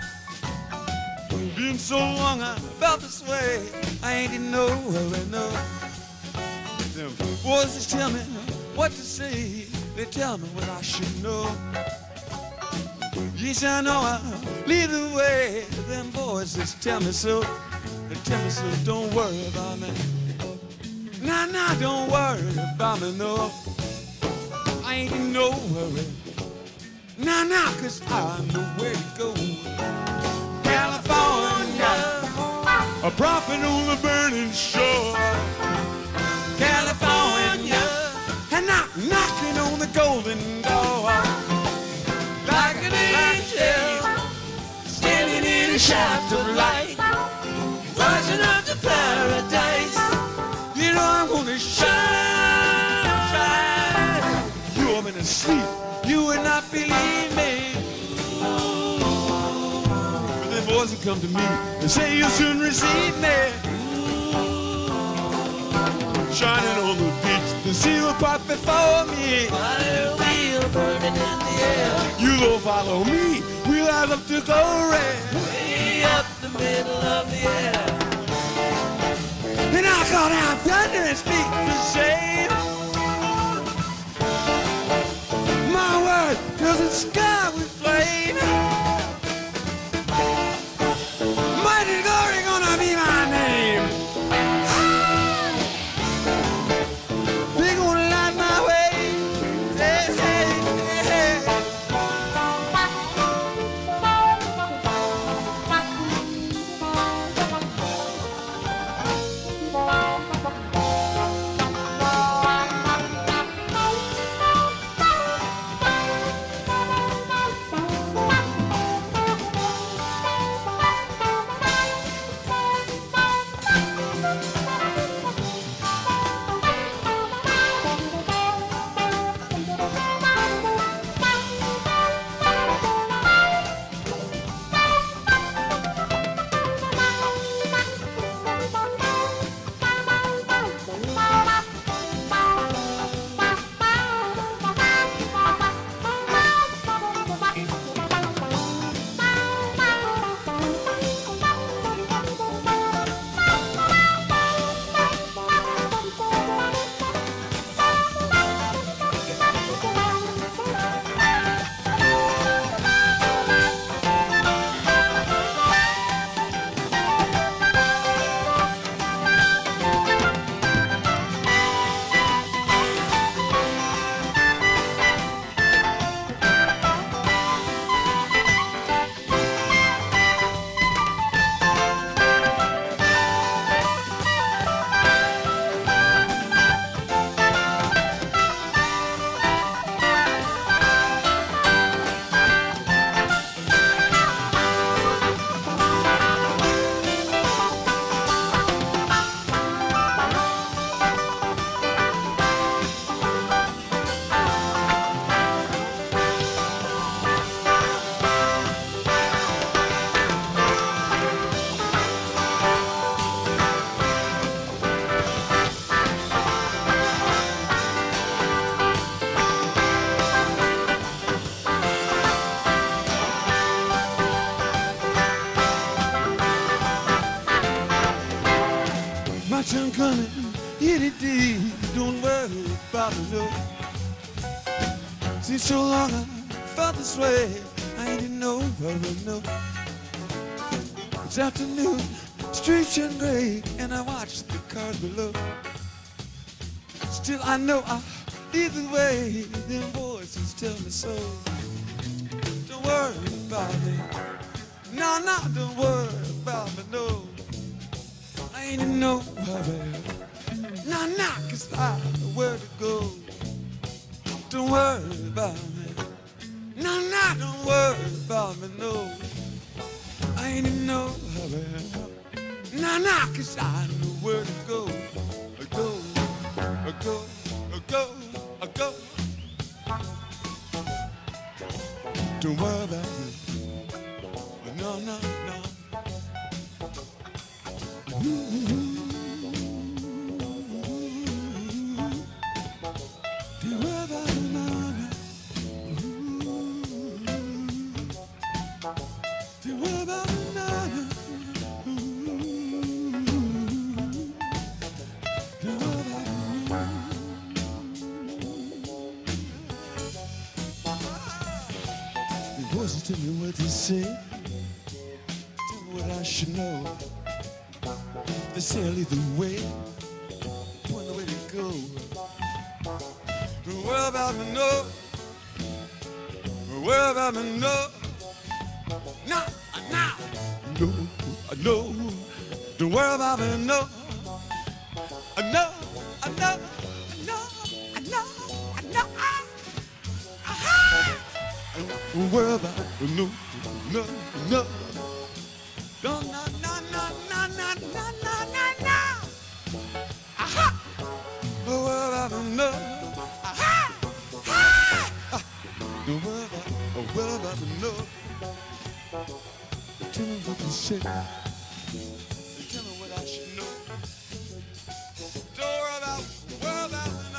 A: Been so long I felt this way, I ain't in no hurry, no. Them voices tell me what to say, they tell me what I should know. Yes, I know I lead the way, them voices tell me so. They tell me so, don't worry about me. Nah, nah, don't worry about me, no. I ain't in no hurry. Nah, nah, 'cause I know where to go. California, a prophet on the burning shore. California, and knocking on the golden door. Like an angel, standing in a shaft of light, rising up to paradise. You know I'm gonna shine, shine. You have been asleep, you would not believe me. But the voice will come to me and say you'll soon receive me. Shining on the beach, the sea will part before me.
B: Fire wheel burning in the air.
A: You will follow me, we'll have up to glory.
B: Way up the middle of the air.
A: And I call out thunder and speak the same. My word fills the sky with flame. Mighty glory gonna be my name. They gonna light my way. Hey, hey, hey, hey. Don't worry about me, no. See, so long I felt this way, I ain't in no hurry, no. It's afternoon, streets turn gray, and I watch the cars below. Still I know I either way, them voices tell me so. Don't worry about me, no, no, don't worry about me, no. I ain't in no hurry, no, no, 'cause I know where to go. Don't worry about me, no, no, don't worry about me, no. I ain't in no hurry, no, no, 'cause I know where to go. Go, go, go, go. Don't worry about me, no, no, no. Don't worry about me, no, no. Don't worry about me, no, no. Don't worry about me. The voices tell me what to say, tell me what I should know. They say I'll lead the way, point the way to go. Don't worry about me, no. Don't worry about me, no. No, no, no, no. Don't worry about me, no. I know, I know, I know, I know, I know. Don't worry about me, no, no, no. No, no, no, no, no, no, no, no, no, no. Aha! Don't worry about me, no. Aha! Ah! Don't worry about me, no. Tell me what to say. Tell me what I should know. Don't worry about me, no.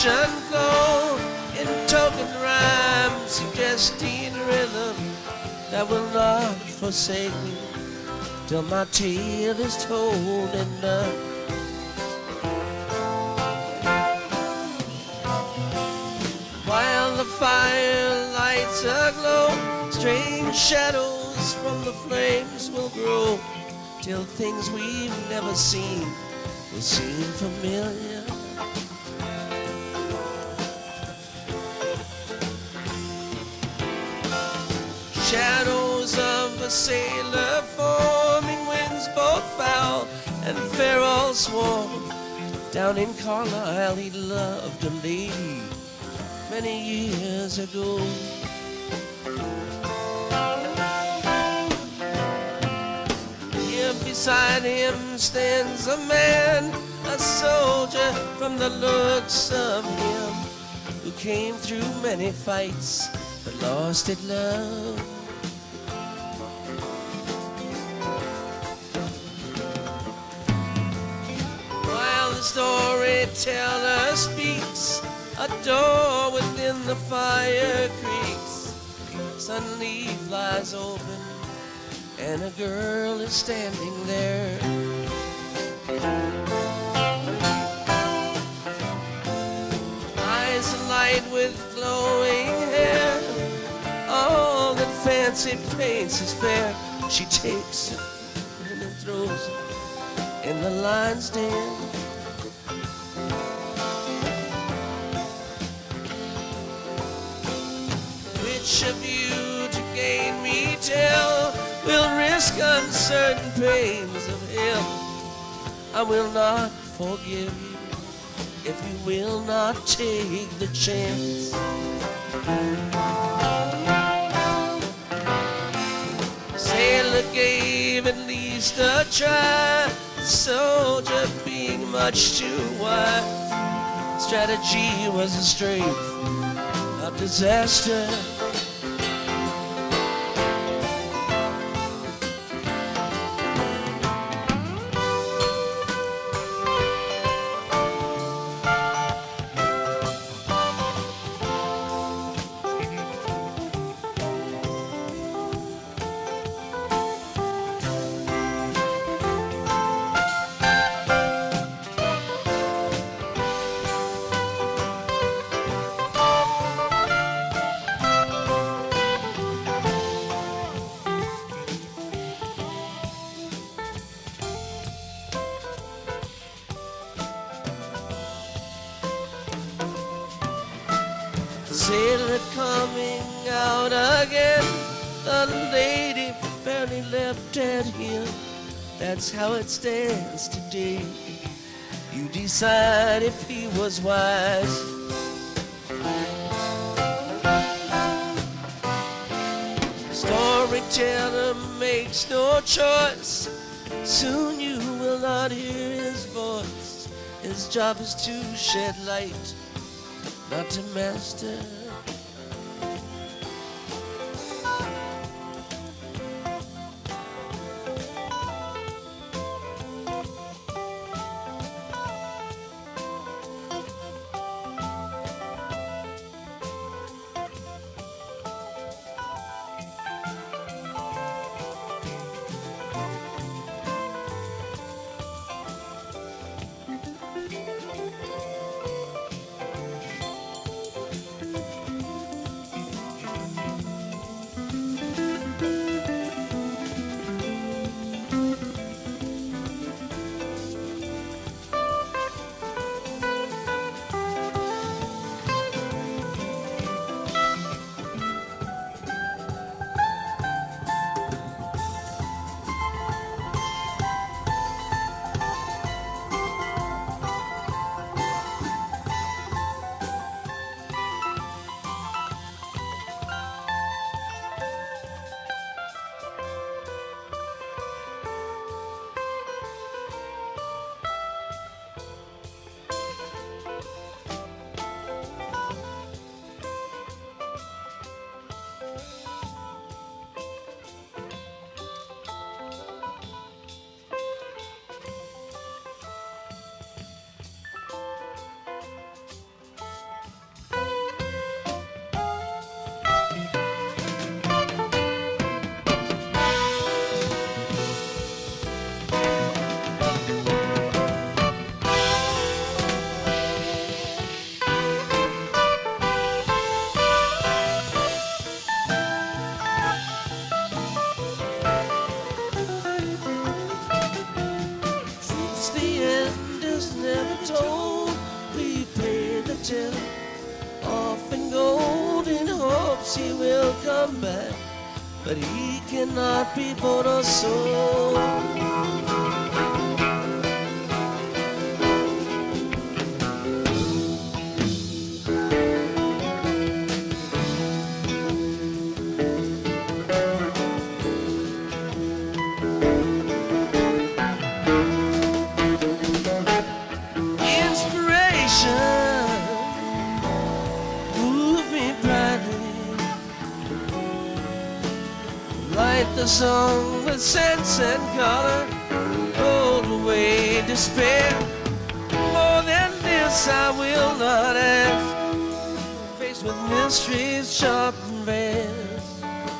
C: ocean flow in token rhyme, suggesting rhythm that will not forsake me till my tale is told and done. While the fire lights aglow, strange shadows from the flames will grow till things we've never seen will seem familiar. Shadows of a sailor forming, winds both foul and fair all swarm. Down in Carlisle he loved a lady many years ago. Here beside him stands a man, a soldier from the looks of him, who came through many fights but lost at love. While the storyteller speaks, a door within the fire creaks. Suddenly flies open and a girl is standing there. Eyes alight with glowing hair, all that fancy paints is fair. She takes it and then throws it in the lion's den. Which of you to gain me tell will risk uncertain pains of hell? I will not forgive you if you will not take the chance. Sailor gave at least a try, the soldier being much too wise. Strategy was a strength, not disaster. Sailor coming out again, the lady fairly leapt at him. That's how it stands today. You decide if he was wise. Storyteller makes no choice. Soon you will not hear his voice. His job is to shed light, not to master. told, we paid the till, often gold in hopes he will come back, but he cannot be bought or sold. The song with sense and color, rolled away despair. More than this I will not ask, faced with mysteries sharp and vast.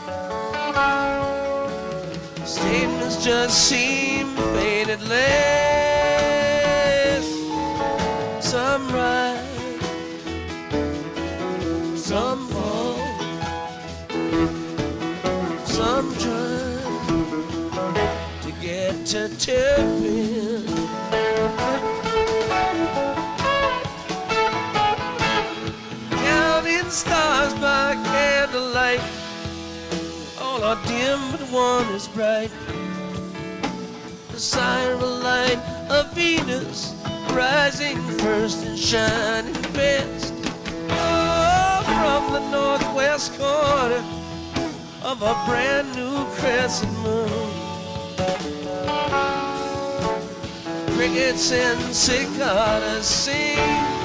C: Statements just seem faded less. Some rise, some fall, some try to get to Turpin. Counting stars by candlelight, all are dim but one is bright. The siren light of Venus, rising first and shining best. Oh, from the northwest corner of a brand new crescent moon, crickets and cicadas sing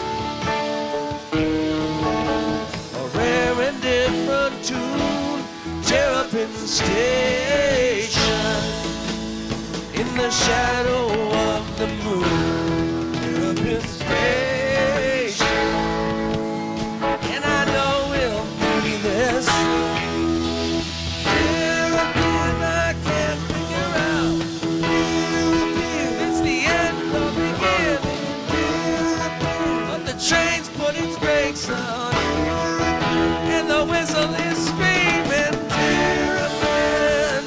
C: a rare and different tune. Terrapin Station in the shadow of the moon. Terrapin Station, and I know we'll be there soon. Train's put its brakes on, and the whistle is screaming Terrapin.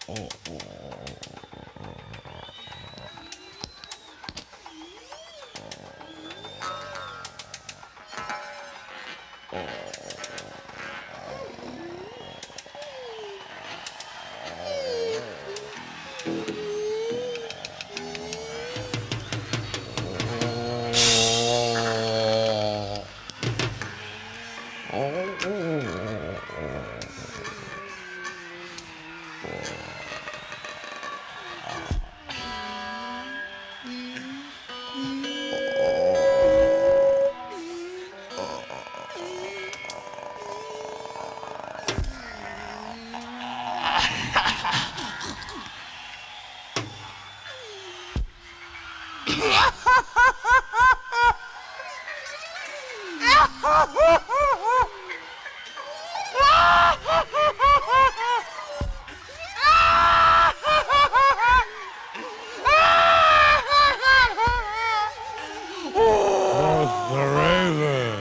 A: The Raven.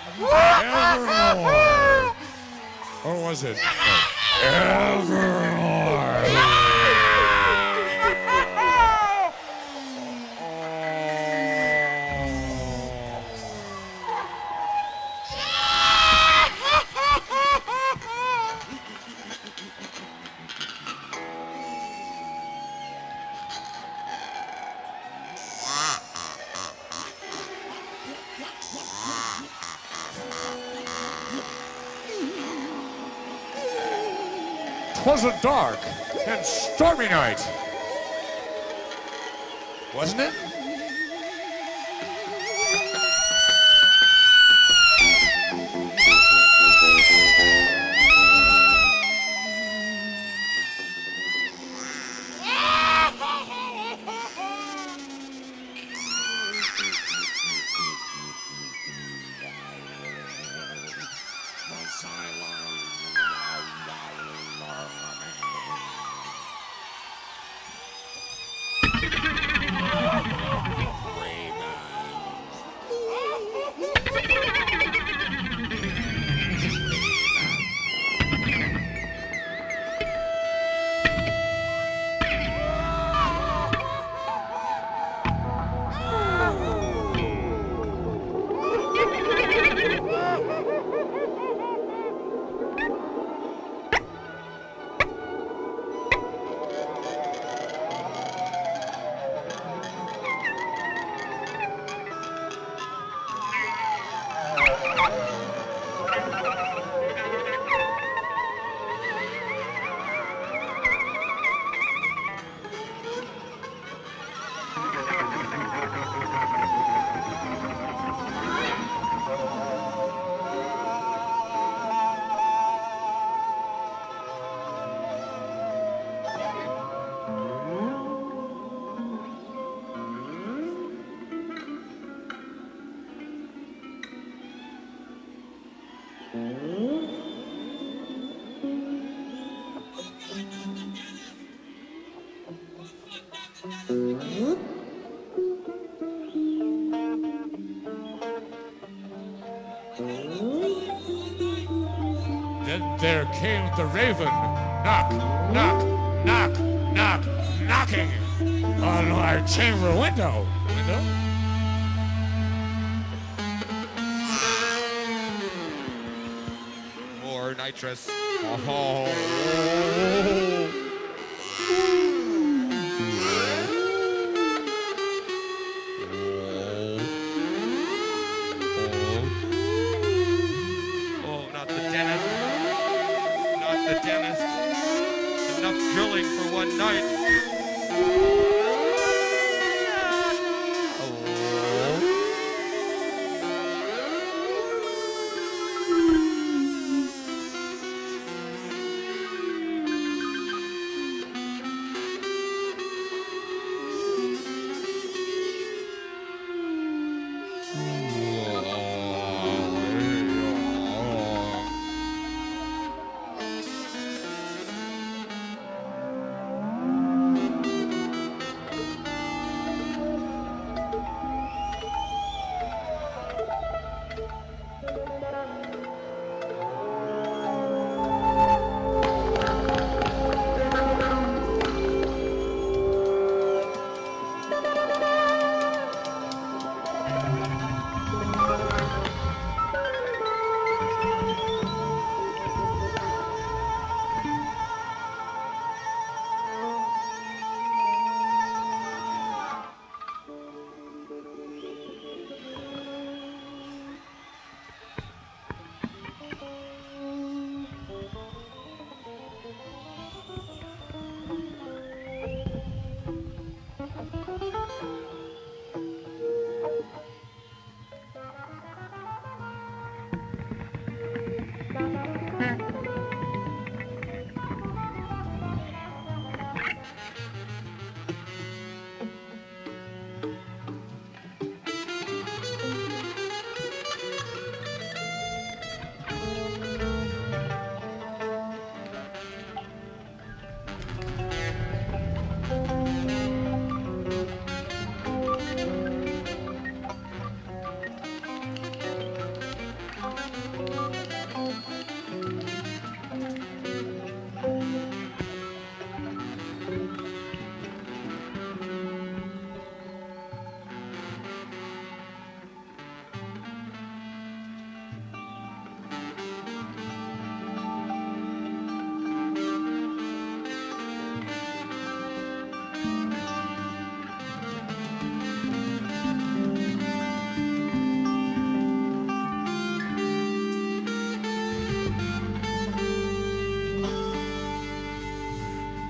A: Evermore. Or was it? Evermore. Was a dark and stormy night, wasn't it? Then there came the Raven, knock, knock, knock, knock, knocking on our chamber window. More nitrous. Oh.
D: Enough drilling for one night.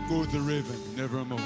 A: goes the raven, nevermore.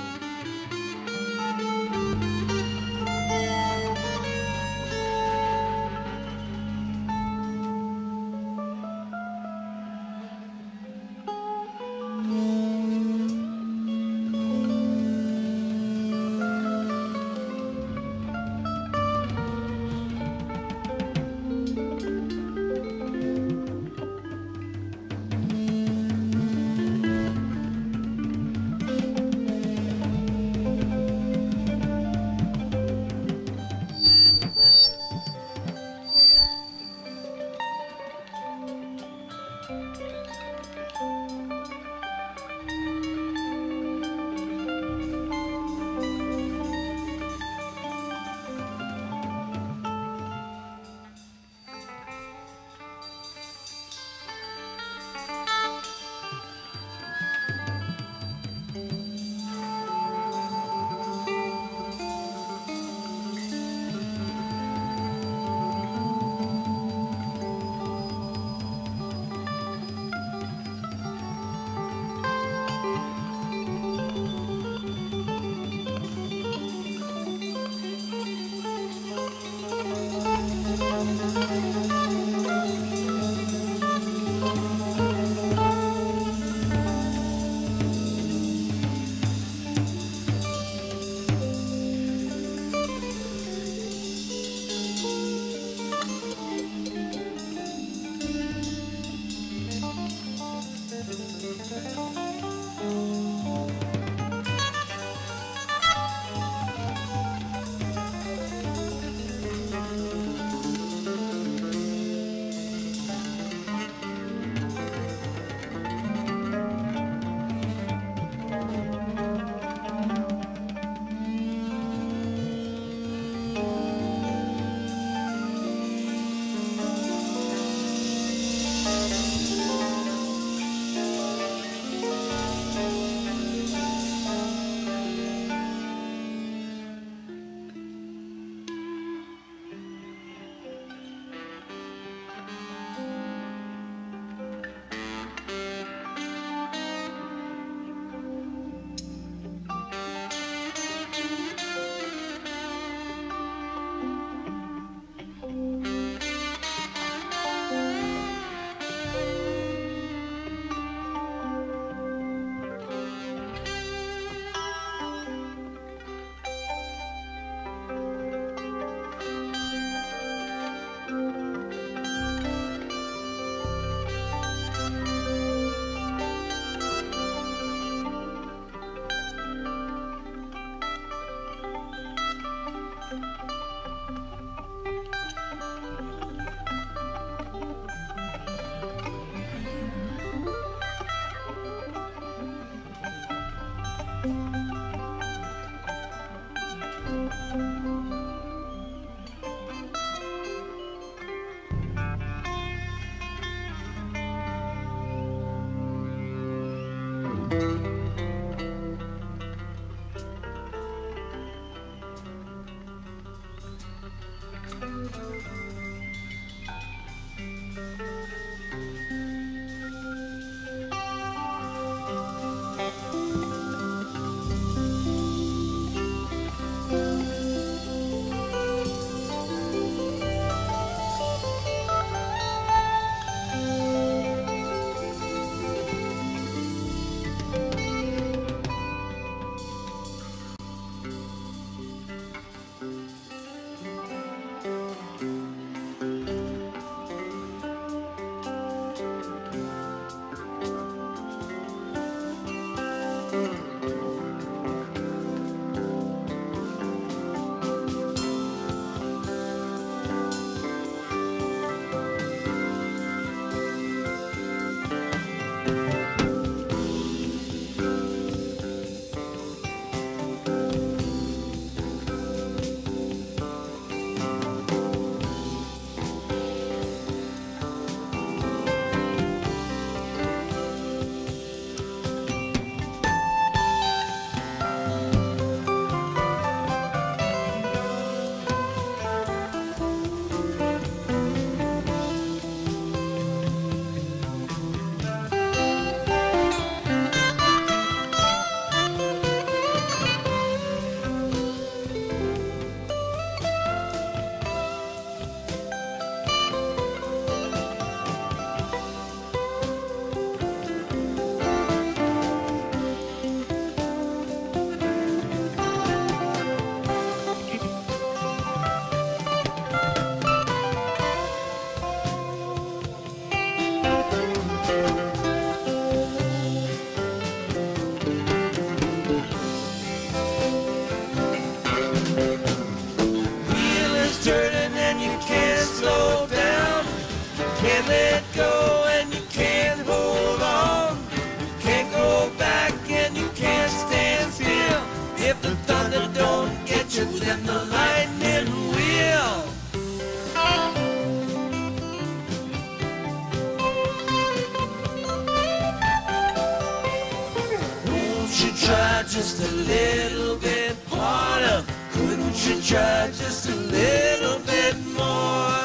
C: you try just a little bit harder? Couldn't you try just a little bit more?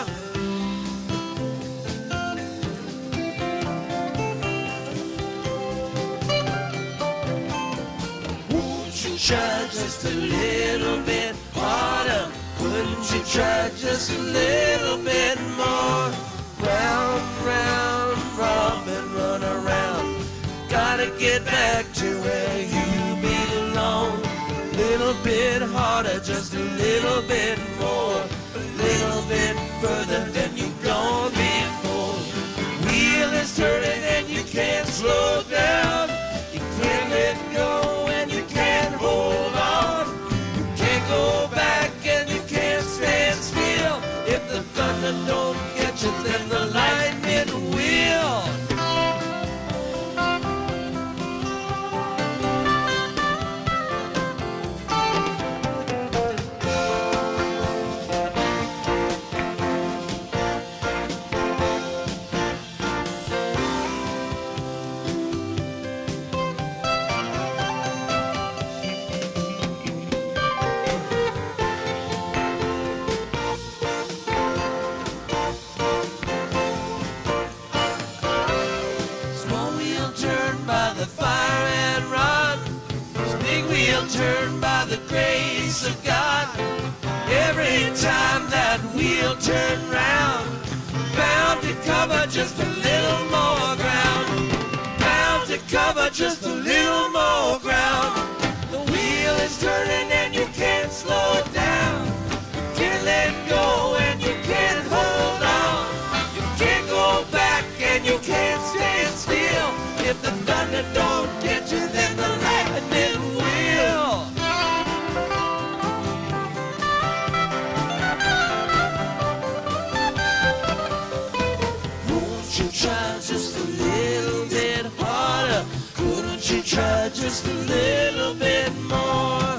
C: Won't you try just a little bit harder? Couldn't you try just a little bit more? Round, round, robin, run around. Gotta get back to where you belong. Little bit harder, just a little bit more. A little bit further than you've gone before. Wheel is turning and you can't slow down. You can't let go and you can't hold on. You can't go back and you can't stand still. If the thunder don't get you, then the lightning will. Turn by the grace of God. Every time that wheel turn round, bound to cover just a little more ground. Bound to cover just a little more ground. The wheel is turning and you can't slow it down. You can't let go and you can't hold on. You can't go back and you can't stand still. If the thunder don't get you, then the lightning will. Try just a little bit harder. Couldn't you try just a little bit more?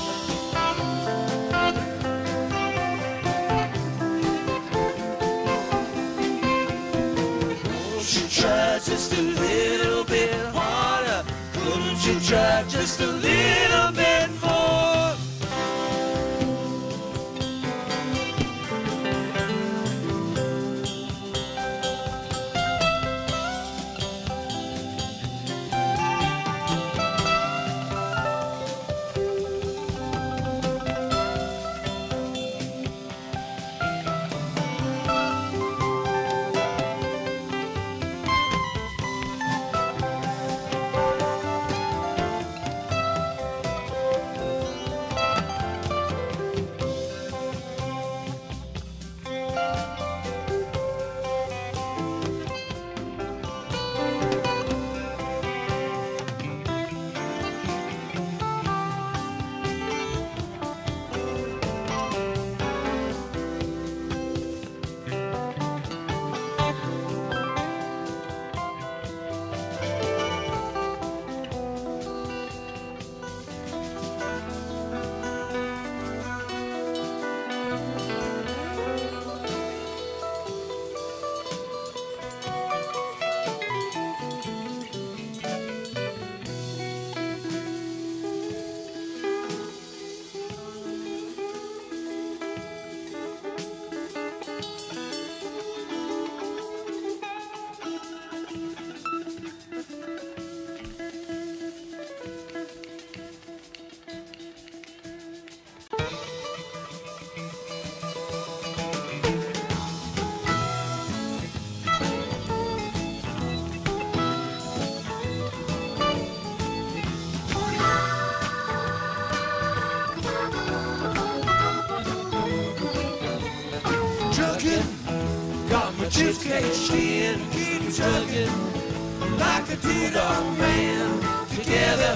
C: Won't you try just a little bit harder? Couldn't you try just a little bit more? Chips cashed in, keep trucking like a two-dog man. Together,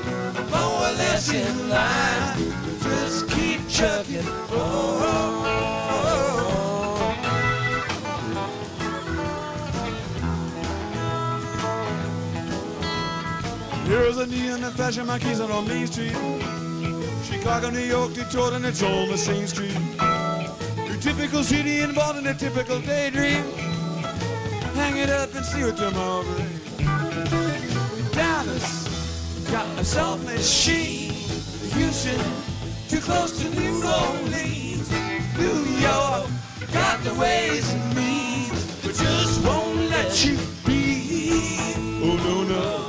C: more or less in line, just keep trucking. Oh, oh,
A: oh. Here's a neon that fashion marquise on Main Street. Chicago, New York, Detroit, and it's all the same street. Typical city involved in a typical daydream. Hang it up and see what tomorrow brings. Dallas, got a soft machine. Houston, too close to New Orleans. New York, got the ways and means, but just won't let you be. Oh no, no.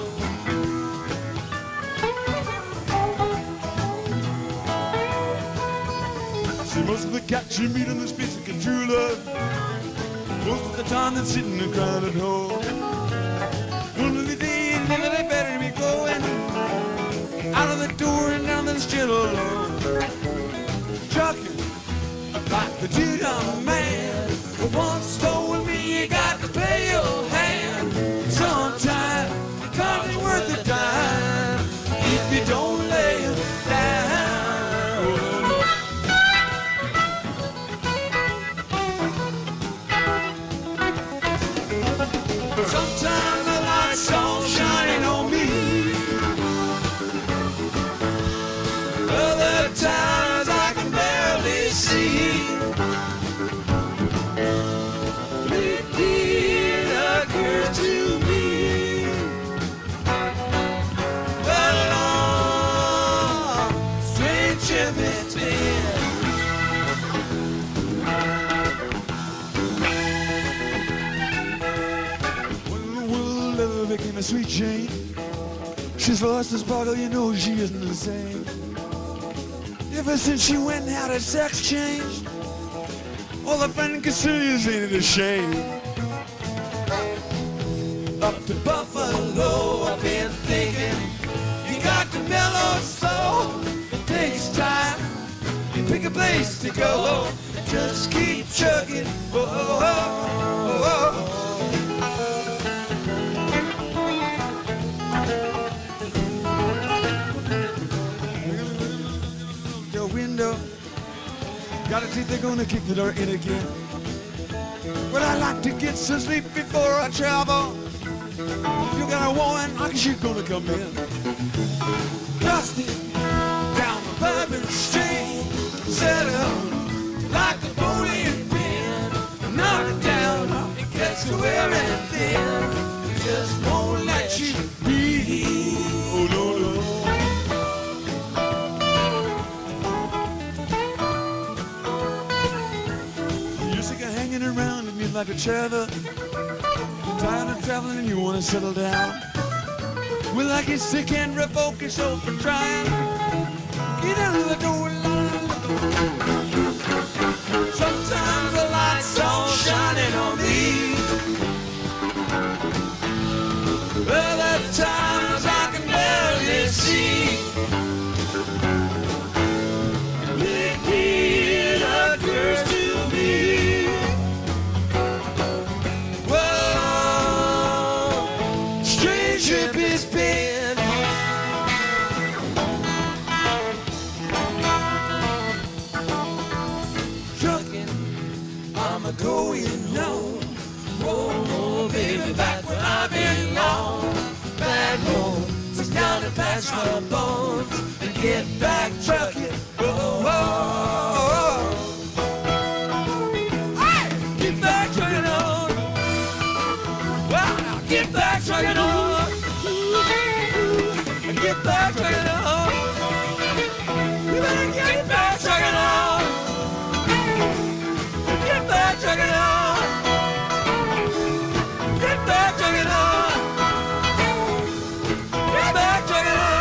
A: See, most of the cats you meet on the streets are true love. Most of the time they're sitting and crying at home. One of the days, they better be going out of the door and down the street alone. Trucking like the two-dumb man who once told me you got to play your hand. Sometime, cause it's worth the time if you don't lay it down. Sometimes the light's all shining on me. Other times I can barely see. It did occur to me. What a long, strange trip it's been. When the world ever became a sweet Jane, she's lost her sparkle, you know she isn't the same. Ever since she went and had a sex change, all the friend can see is ain't it a shame. Up to Buffalo, I've been thinking, you got to mellow slow. It takes time, you pick a place to go, just keep chugging. Oh, oh, oh, oh. Window, gotta see if they're gonna kick the door in again. Well, I like to get some sleep before I travel. You got a woman, I guess she's gonna come in. Dusty down the Bourbon Street, set up like the bowling pin. Knock it down, it gets to wearing thin. It just won't let you be. Oh no, no. Hanging around and you're like a tether. Tired of traveling and you want to settle down. Well, I get sick and revoke yourself for trying. Get out of the door. Sometimes the light's all shining on me. Other times I can barely see. It occurs to me. Trip has been. Trucking, I'm a going home. Oh, baby, back where I belong. Back home, sit down and patch my bones and get back trucking. Oh, oh, oh, oh. Hey, get back trucking on. Well, now get back trucking on. Get back trucking on. You better get back trucking on. Get back trucking on. Get back trucking on. Get back trucking on.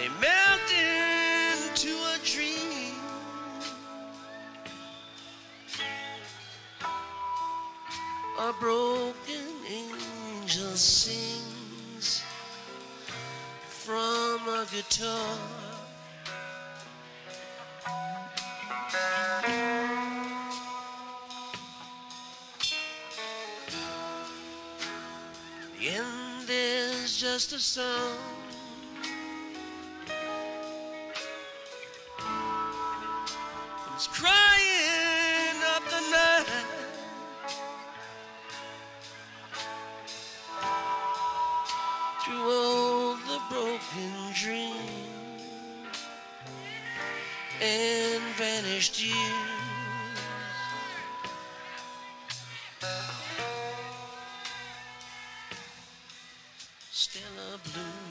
C: they melt into a dream. A broken angel sings from a guitar. The end is just a song. It's crying up the night. Through all the broken dreams and vanished years. Stella Blue.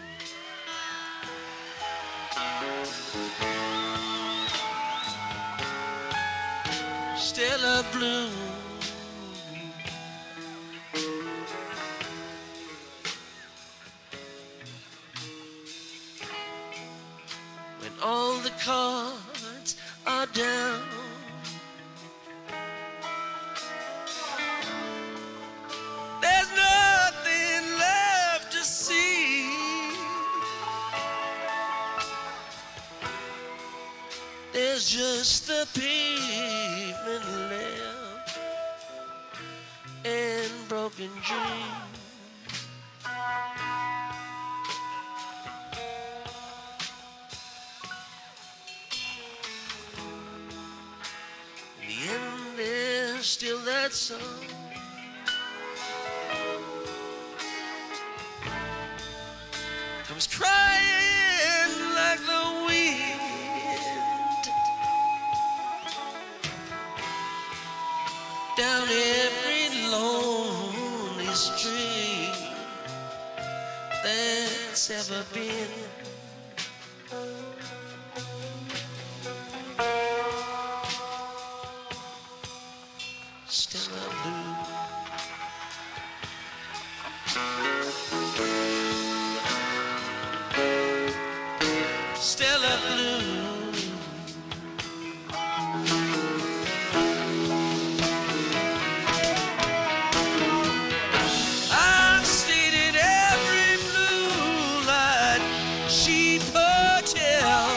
C: Stella Blue. When all the cards are down, there's nothing left to see. There's just the pavement left and broken dreams. In the end, there's still that song. Comes crying like the wind down every lonely street that's ever been. Stella Blue. Stella Blue. I've stayed in every blue light cheap hotel.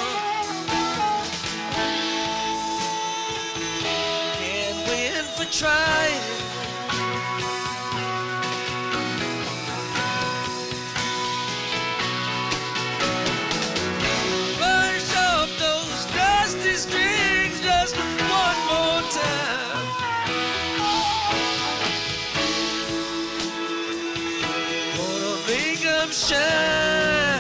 C: Can't win for trying. Burst off those dusty strings just one more time. Gonna make 'em shine.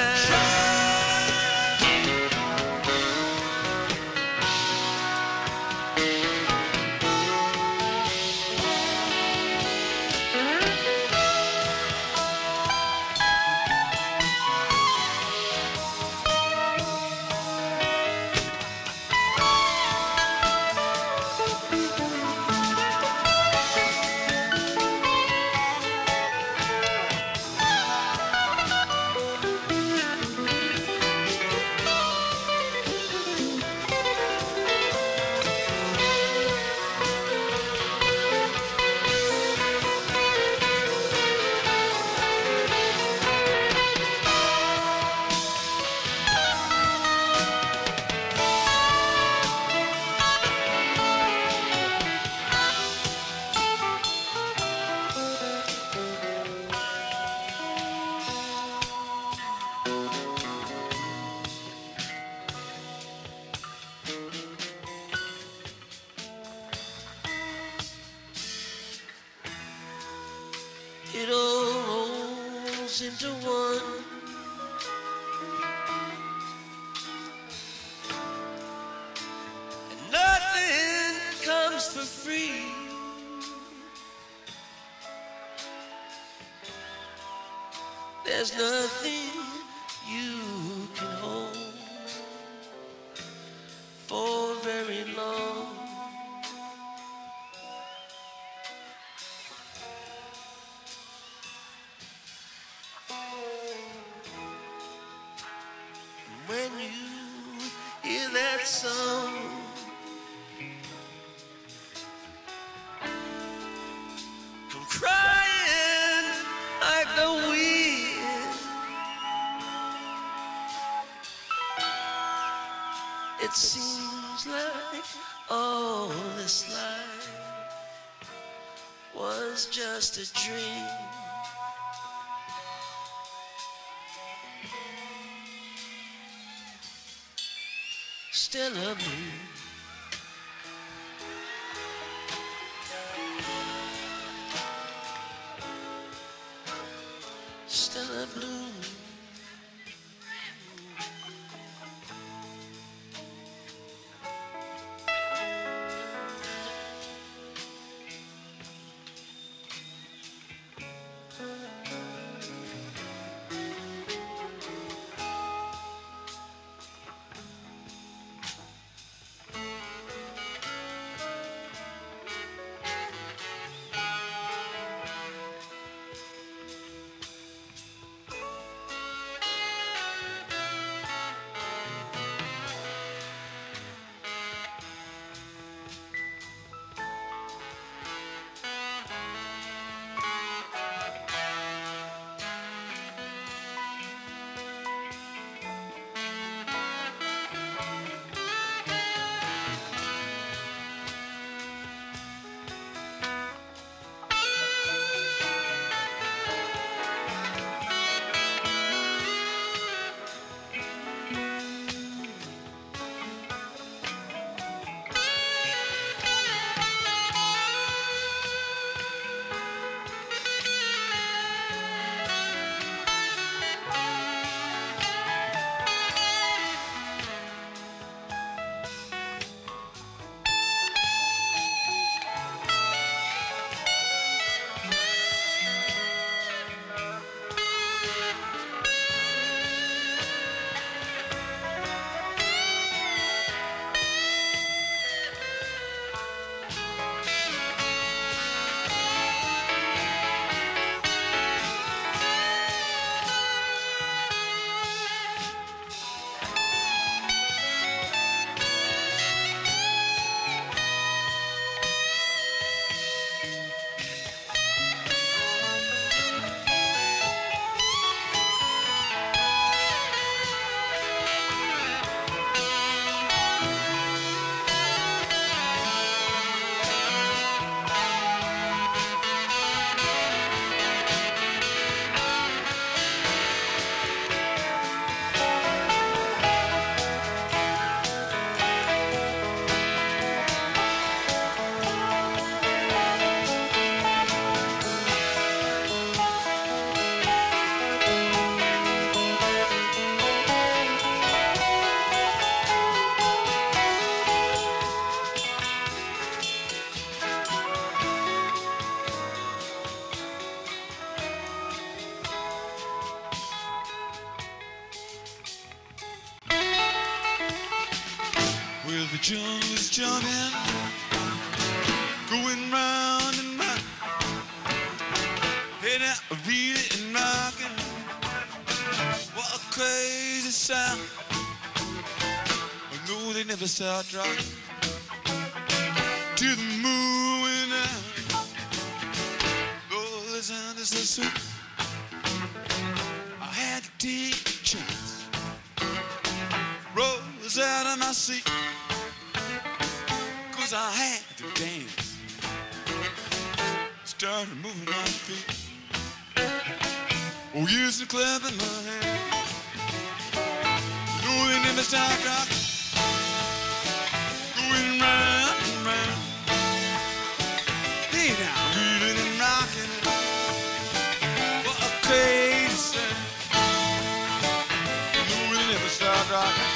C: It all rolls into one. And nothing comes for free. There's nothing you can hold for very long. that song. Come crying like the wind. It seems like all this life was just a dream. Still a blue. Still a blue.
A: Well, the jungle's jumping, going round and round, head out, reeling and rocking. What a crazy sound! I know they never stop rocking to the moon out. Oh, the sound is so sweet. I had to take a chance. Rose out of my seat, 'cause I had to dance. Started moving my feet. Oh, used to clap in my hands. No, they never stopped rocking. Going round and round. Hey now, reeling and rocking. What a crazy sound. No, they never stopped rocking.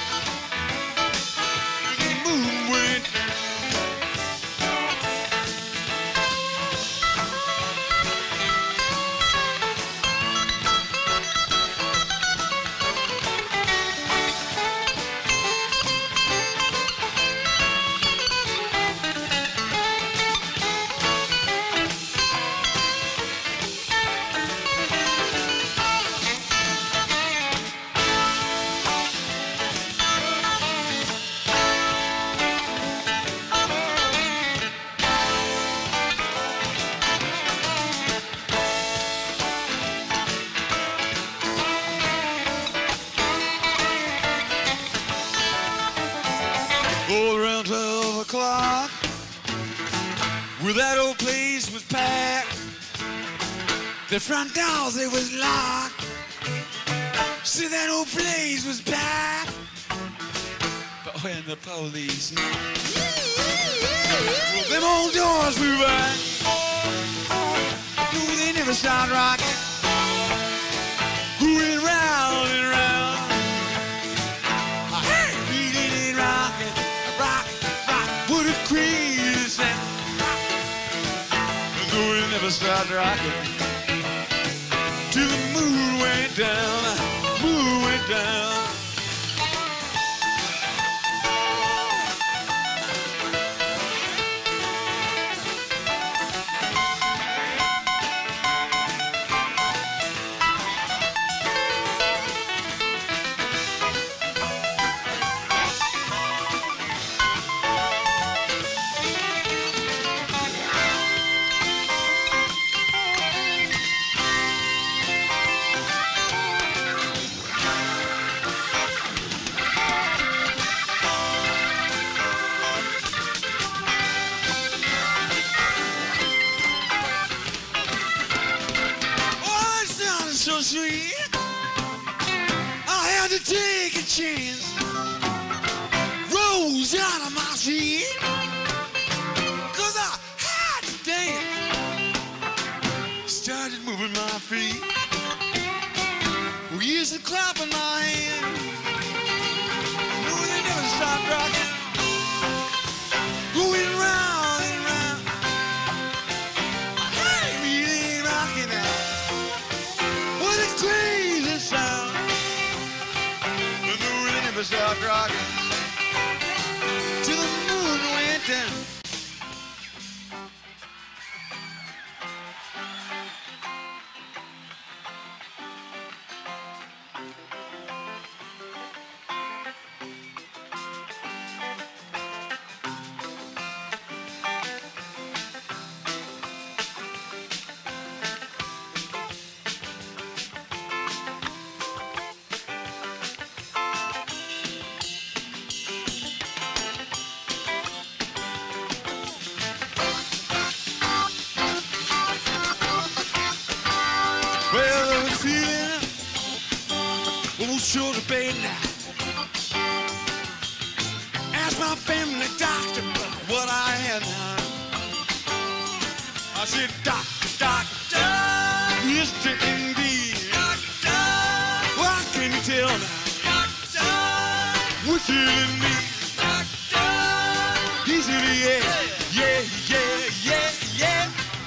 A: The moon went down. Well, that old place was packed. The front doors, it was locked. See, that old place was packed. But when the police knocked, well, them old doors we were. No, they never stopped rocking. Went round and round. Hey, we did it rocking, rock, rock. What a crazy sound. No, they never stopped rocking. Till the moon went down, moon went down. So sweet, I had to take a chance. Rose out of my seat, 'cause I had to dance. Started moving my feet, we used to clap in my hands. No, they never stopped rocking, going round and round. Hey, we ain't rocking now. Crazy sound. But no, they never stopped rocking till the moon went down. Well, I was feeling old shoulder pain now. Asked my family doctor what I had now. I said, doctor, doctor, Mr. Indeed. Doctor, why can you tell now? Doctor, what's killing me? Doctor, he said, yeah, yeah, yeah, yeah, yeah.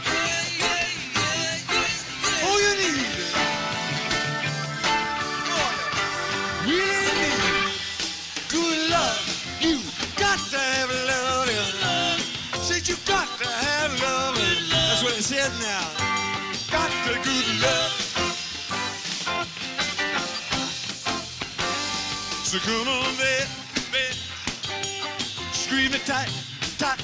A: To have love, said you got to have love. That's what it said now. Got the good love. So come on, babe, babe, scream it tight, tight.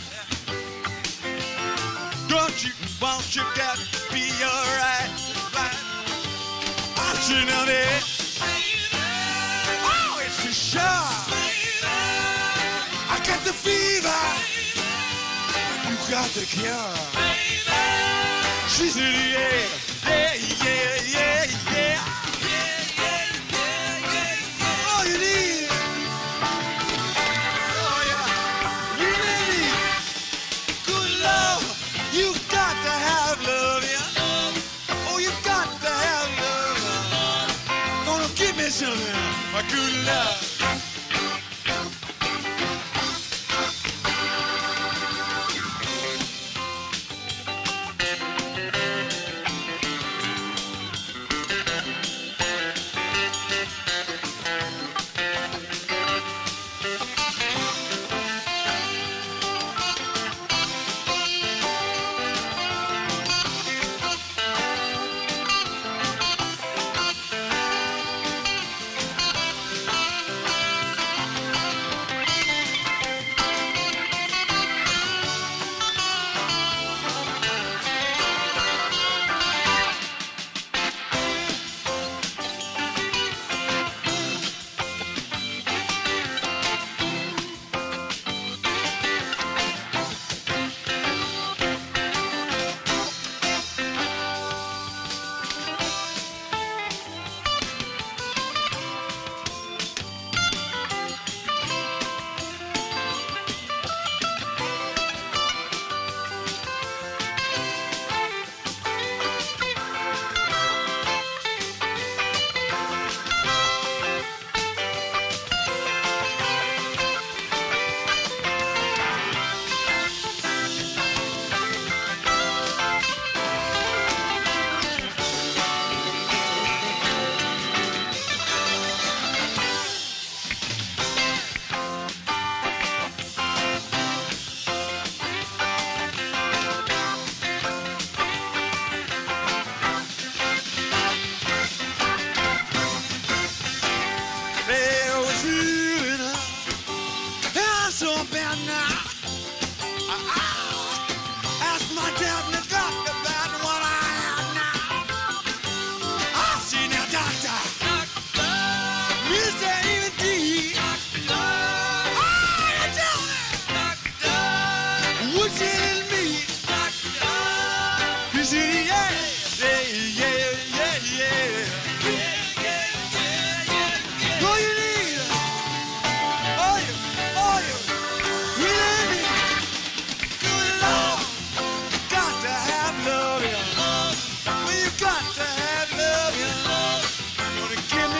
A: Don't you want your got to be alright, right? I see now there. Oh, it's the shark. I got the fever, you got the cure. She said, yeah, yeah, yeah, yeah, yeah. All you need, oh yeah, you need good love. You got to have love, yeah. Oh, you got to have love. Gonna give me some good love.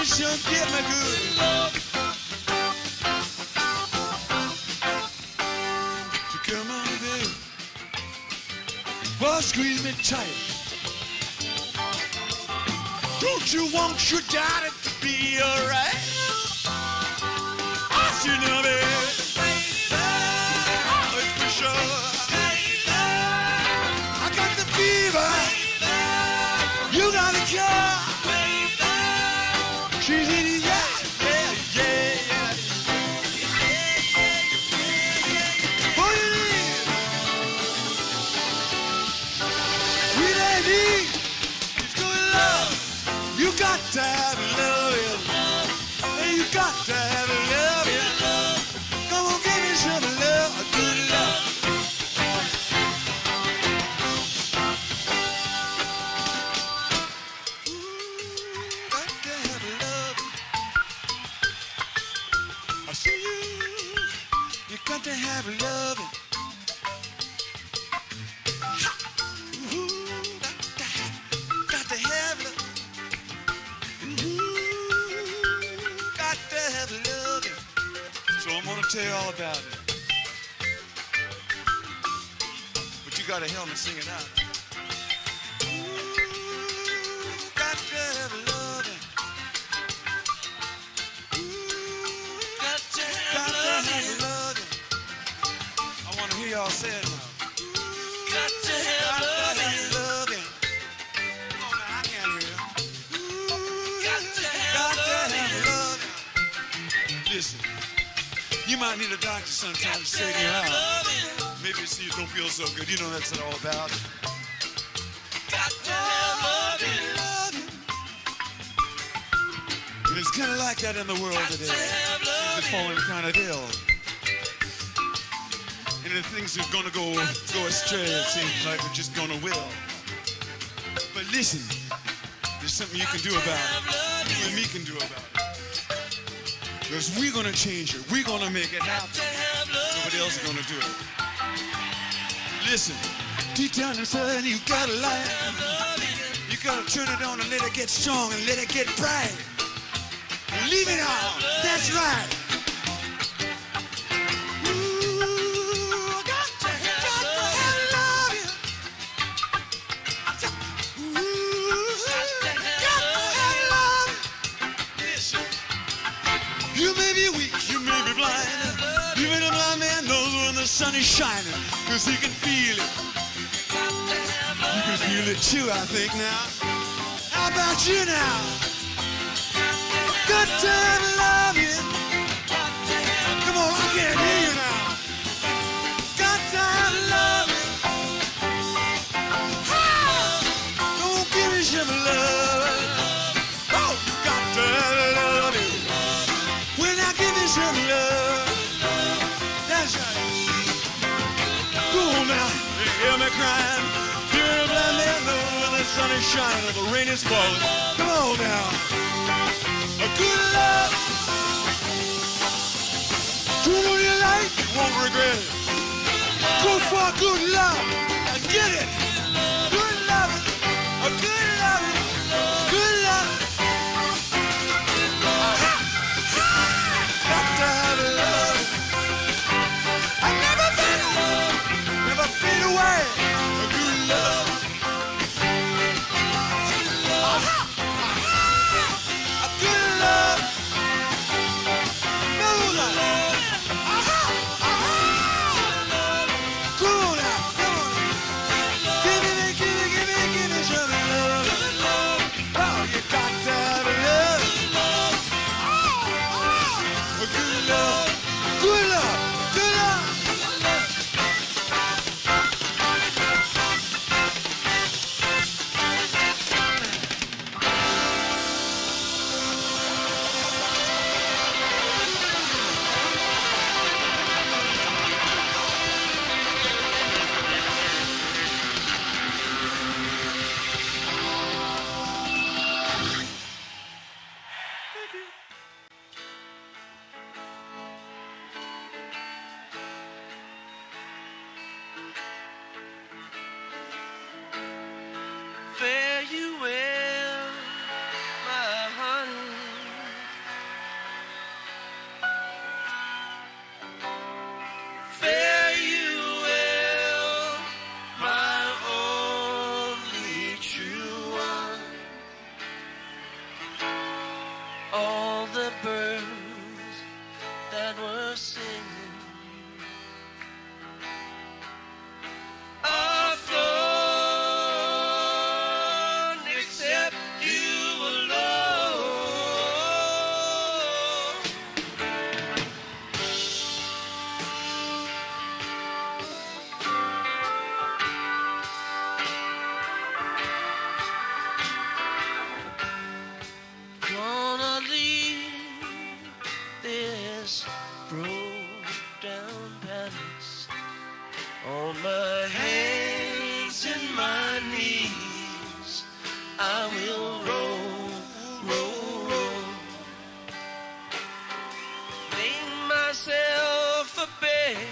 A: sure get me good. So come on, baby. Well, squeeze me tight. Don't you want your daddy to be alright? I should know, baby. Oh, it's for sure. I got the fever. You got the cure. She's in it, yeah, yeah, yeah, yeah. What you need? We need. It's good love. You got to have love. Hey, you got to have love. Come on, give me some love. Good love. I see you got to have love. Got to have love. Got to have love. So I'm gonna tell you all about it. But you gotta help me sing it out. Got to have love. Got to have love. I want to hear y'all say it now. Got to have love. Oh, man, I can't hear you. Got to have love. Listen, you might need a doctor sometime to straighten you out. Maybe you don't feel so good. You know that's what all about. Got to have love. And it's kind of like that in the world today. It's falling kind of ill. And if things are gonna go astray, it seems like we're just gonna will. But listen, there's something you can do about it. You and me can do about it. Because we're gonna change it. We're gonna make it happen. Nobody else is gonna do it. Listen, deep down inside you got a light. You gotta turn it on and let it get strong and let it get bright. Leave it on. That's right. You may be weak, you may be blind. Even a blind man knows when the sun is shining, because he can feel it. You can feel it too, I think, now. How about you now? Good time loving. Come on, I can't hear you now. Good time loving. Don't give me some love. Oh, got to love it. When I give you some love, that's right. Go on now, you hear me crying. You're a blind man, know when the sun is shining and the rain is falling. Come on now. A good love. Do what you like, you won't regret it. Go for good love and get it. Good love, a good love, good love. Got to have love. I never fade away. A good love. A good love. No love. Come on now, come on. Give me some love. Oh, you got to have love. A good love. Good love. Good love.
C: Fare you well, my honey. all the birds that were singing are flown except you alone. Gonna leave this broke down palace on my hands and my knees. I will roll, roll, roll. Lay myself a bed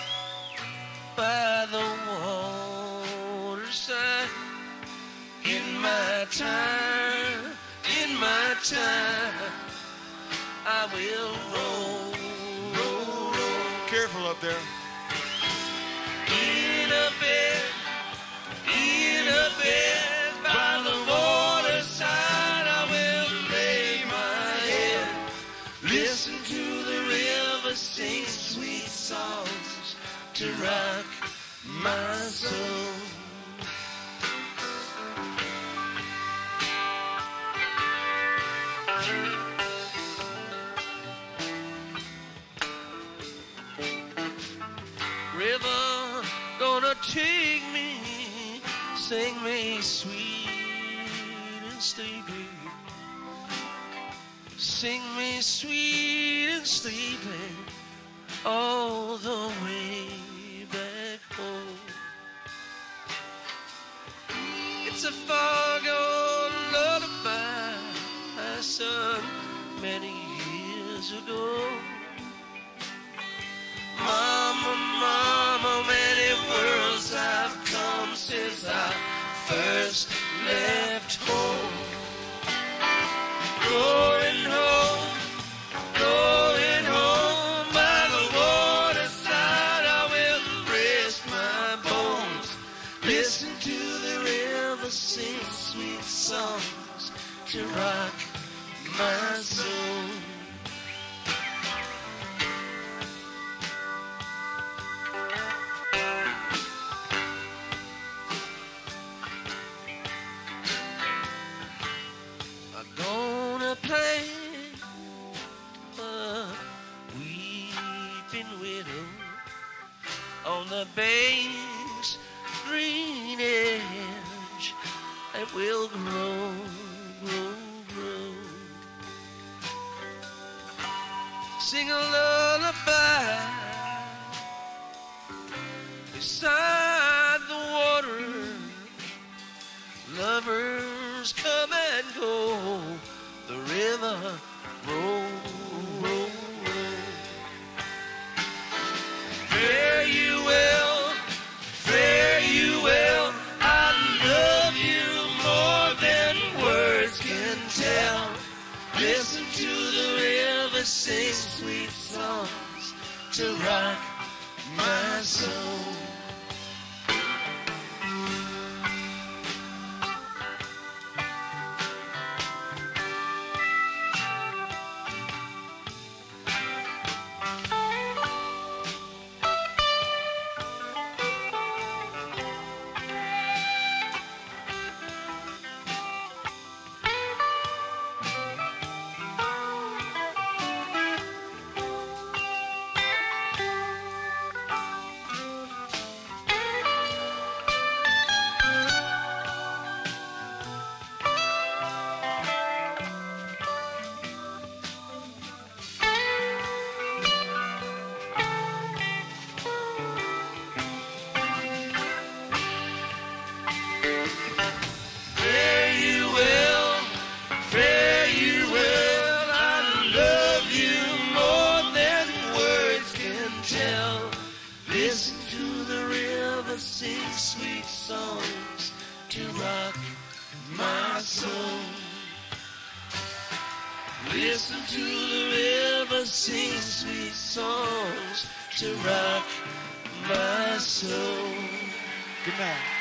C: by the waterside. In my time, I will roll, roll, roll.
A: Careful up there.
C: In a bed by the waterside, I will lay my head, listen to the river sing sweet songs to rock my soul. River gonna take me, sing me sweet and sleepy. Sing me sweet and sleepy all the way back home. It's a far-gone lullaby I sung many years ago. Mama, mama, many worlds I've come since I first left home. Going home, going home by the waterside. I will rest my bones, listen to the river sing sweet songs to rock my soul. Plant a weeping widow on the bank's green edge, and will grow, grow, grow. Sing a lullaby beside the water. Lovers come and go. The river roll, roll, roll. Fare you well, fare you well. I love you more than words can tell. Listen to the river sing sweet songs to rock my soul. Sing sweet songs to rock my soul. Listen to the river sing sweet songs to rock my soul.
A: Good night.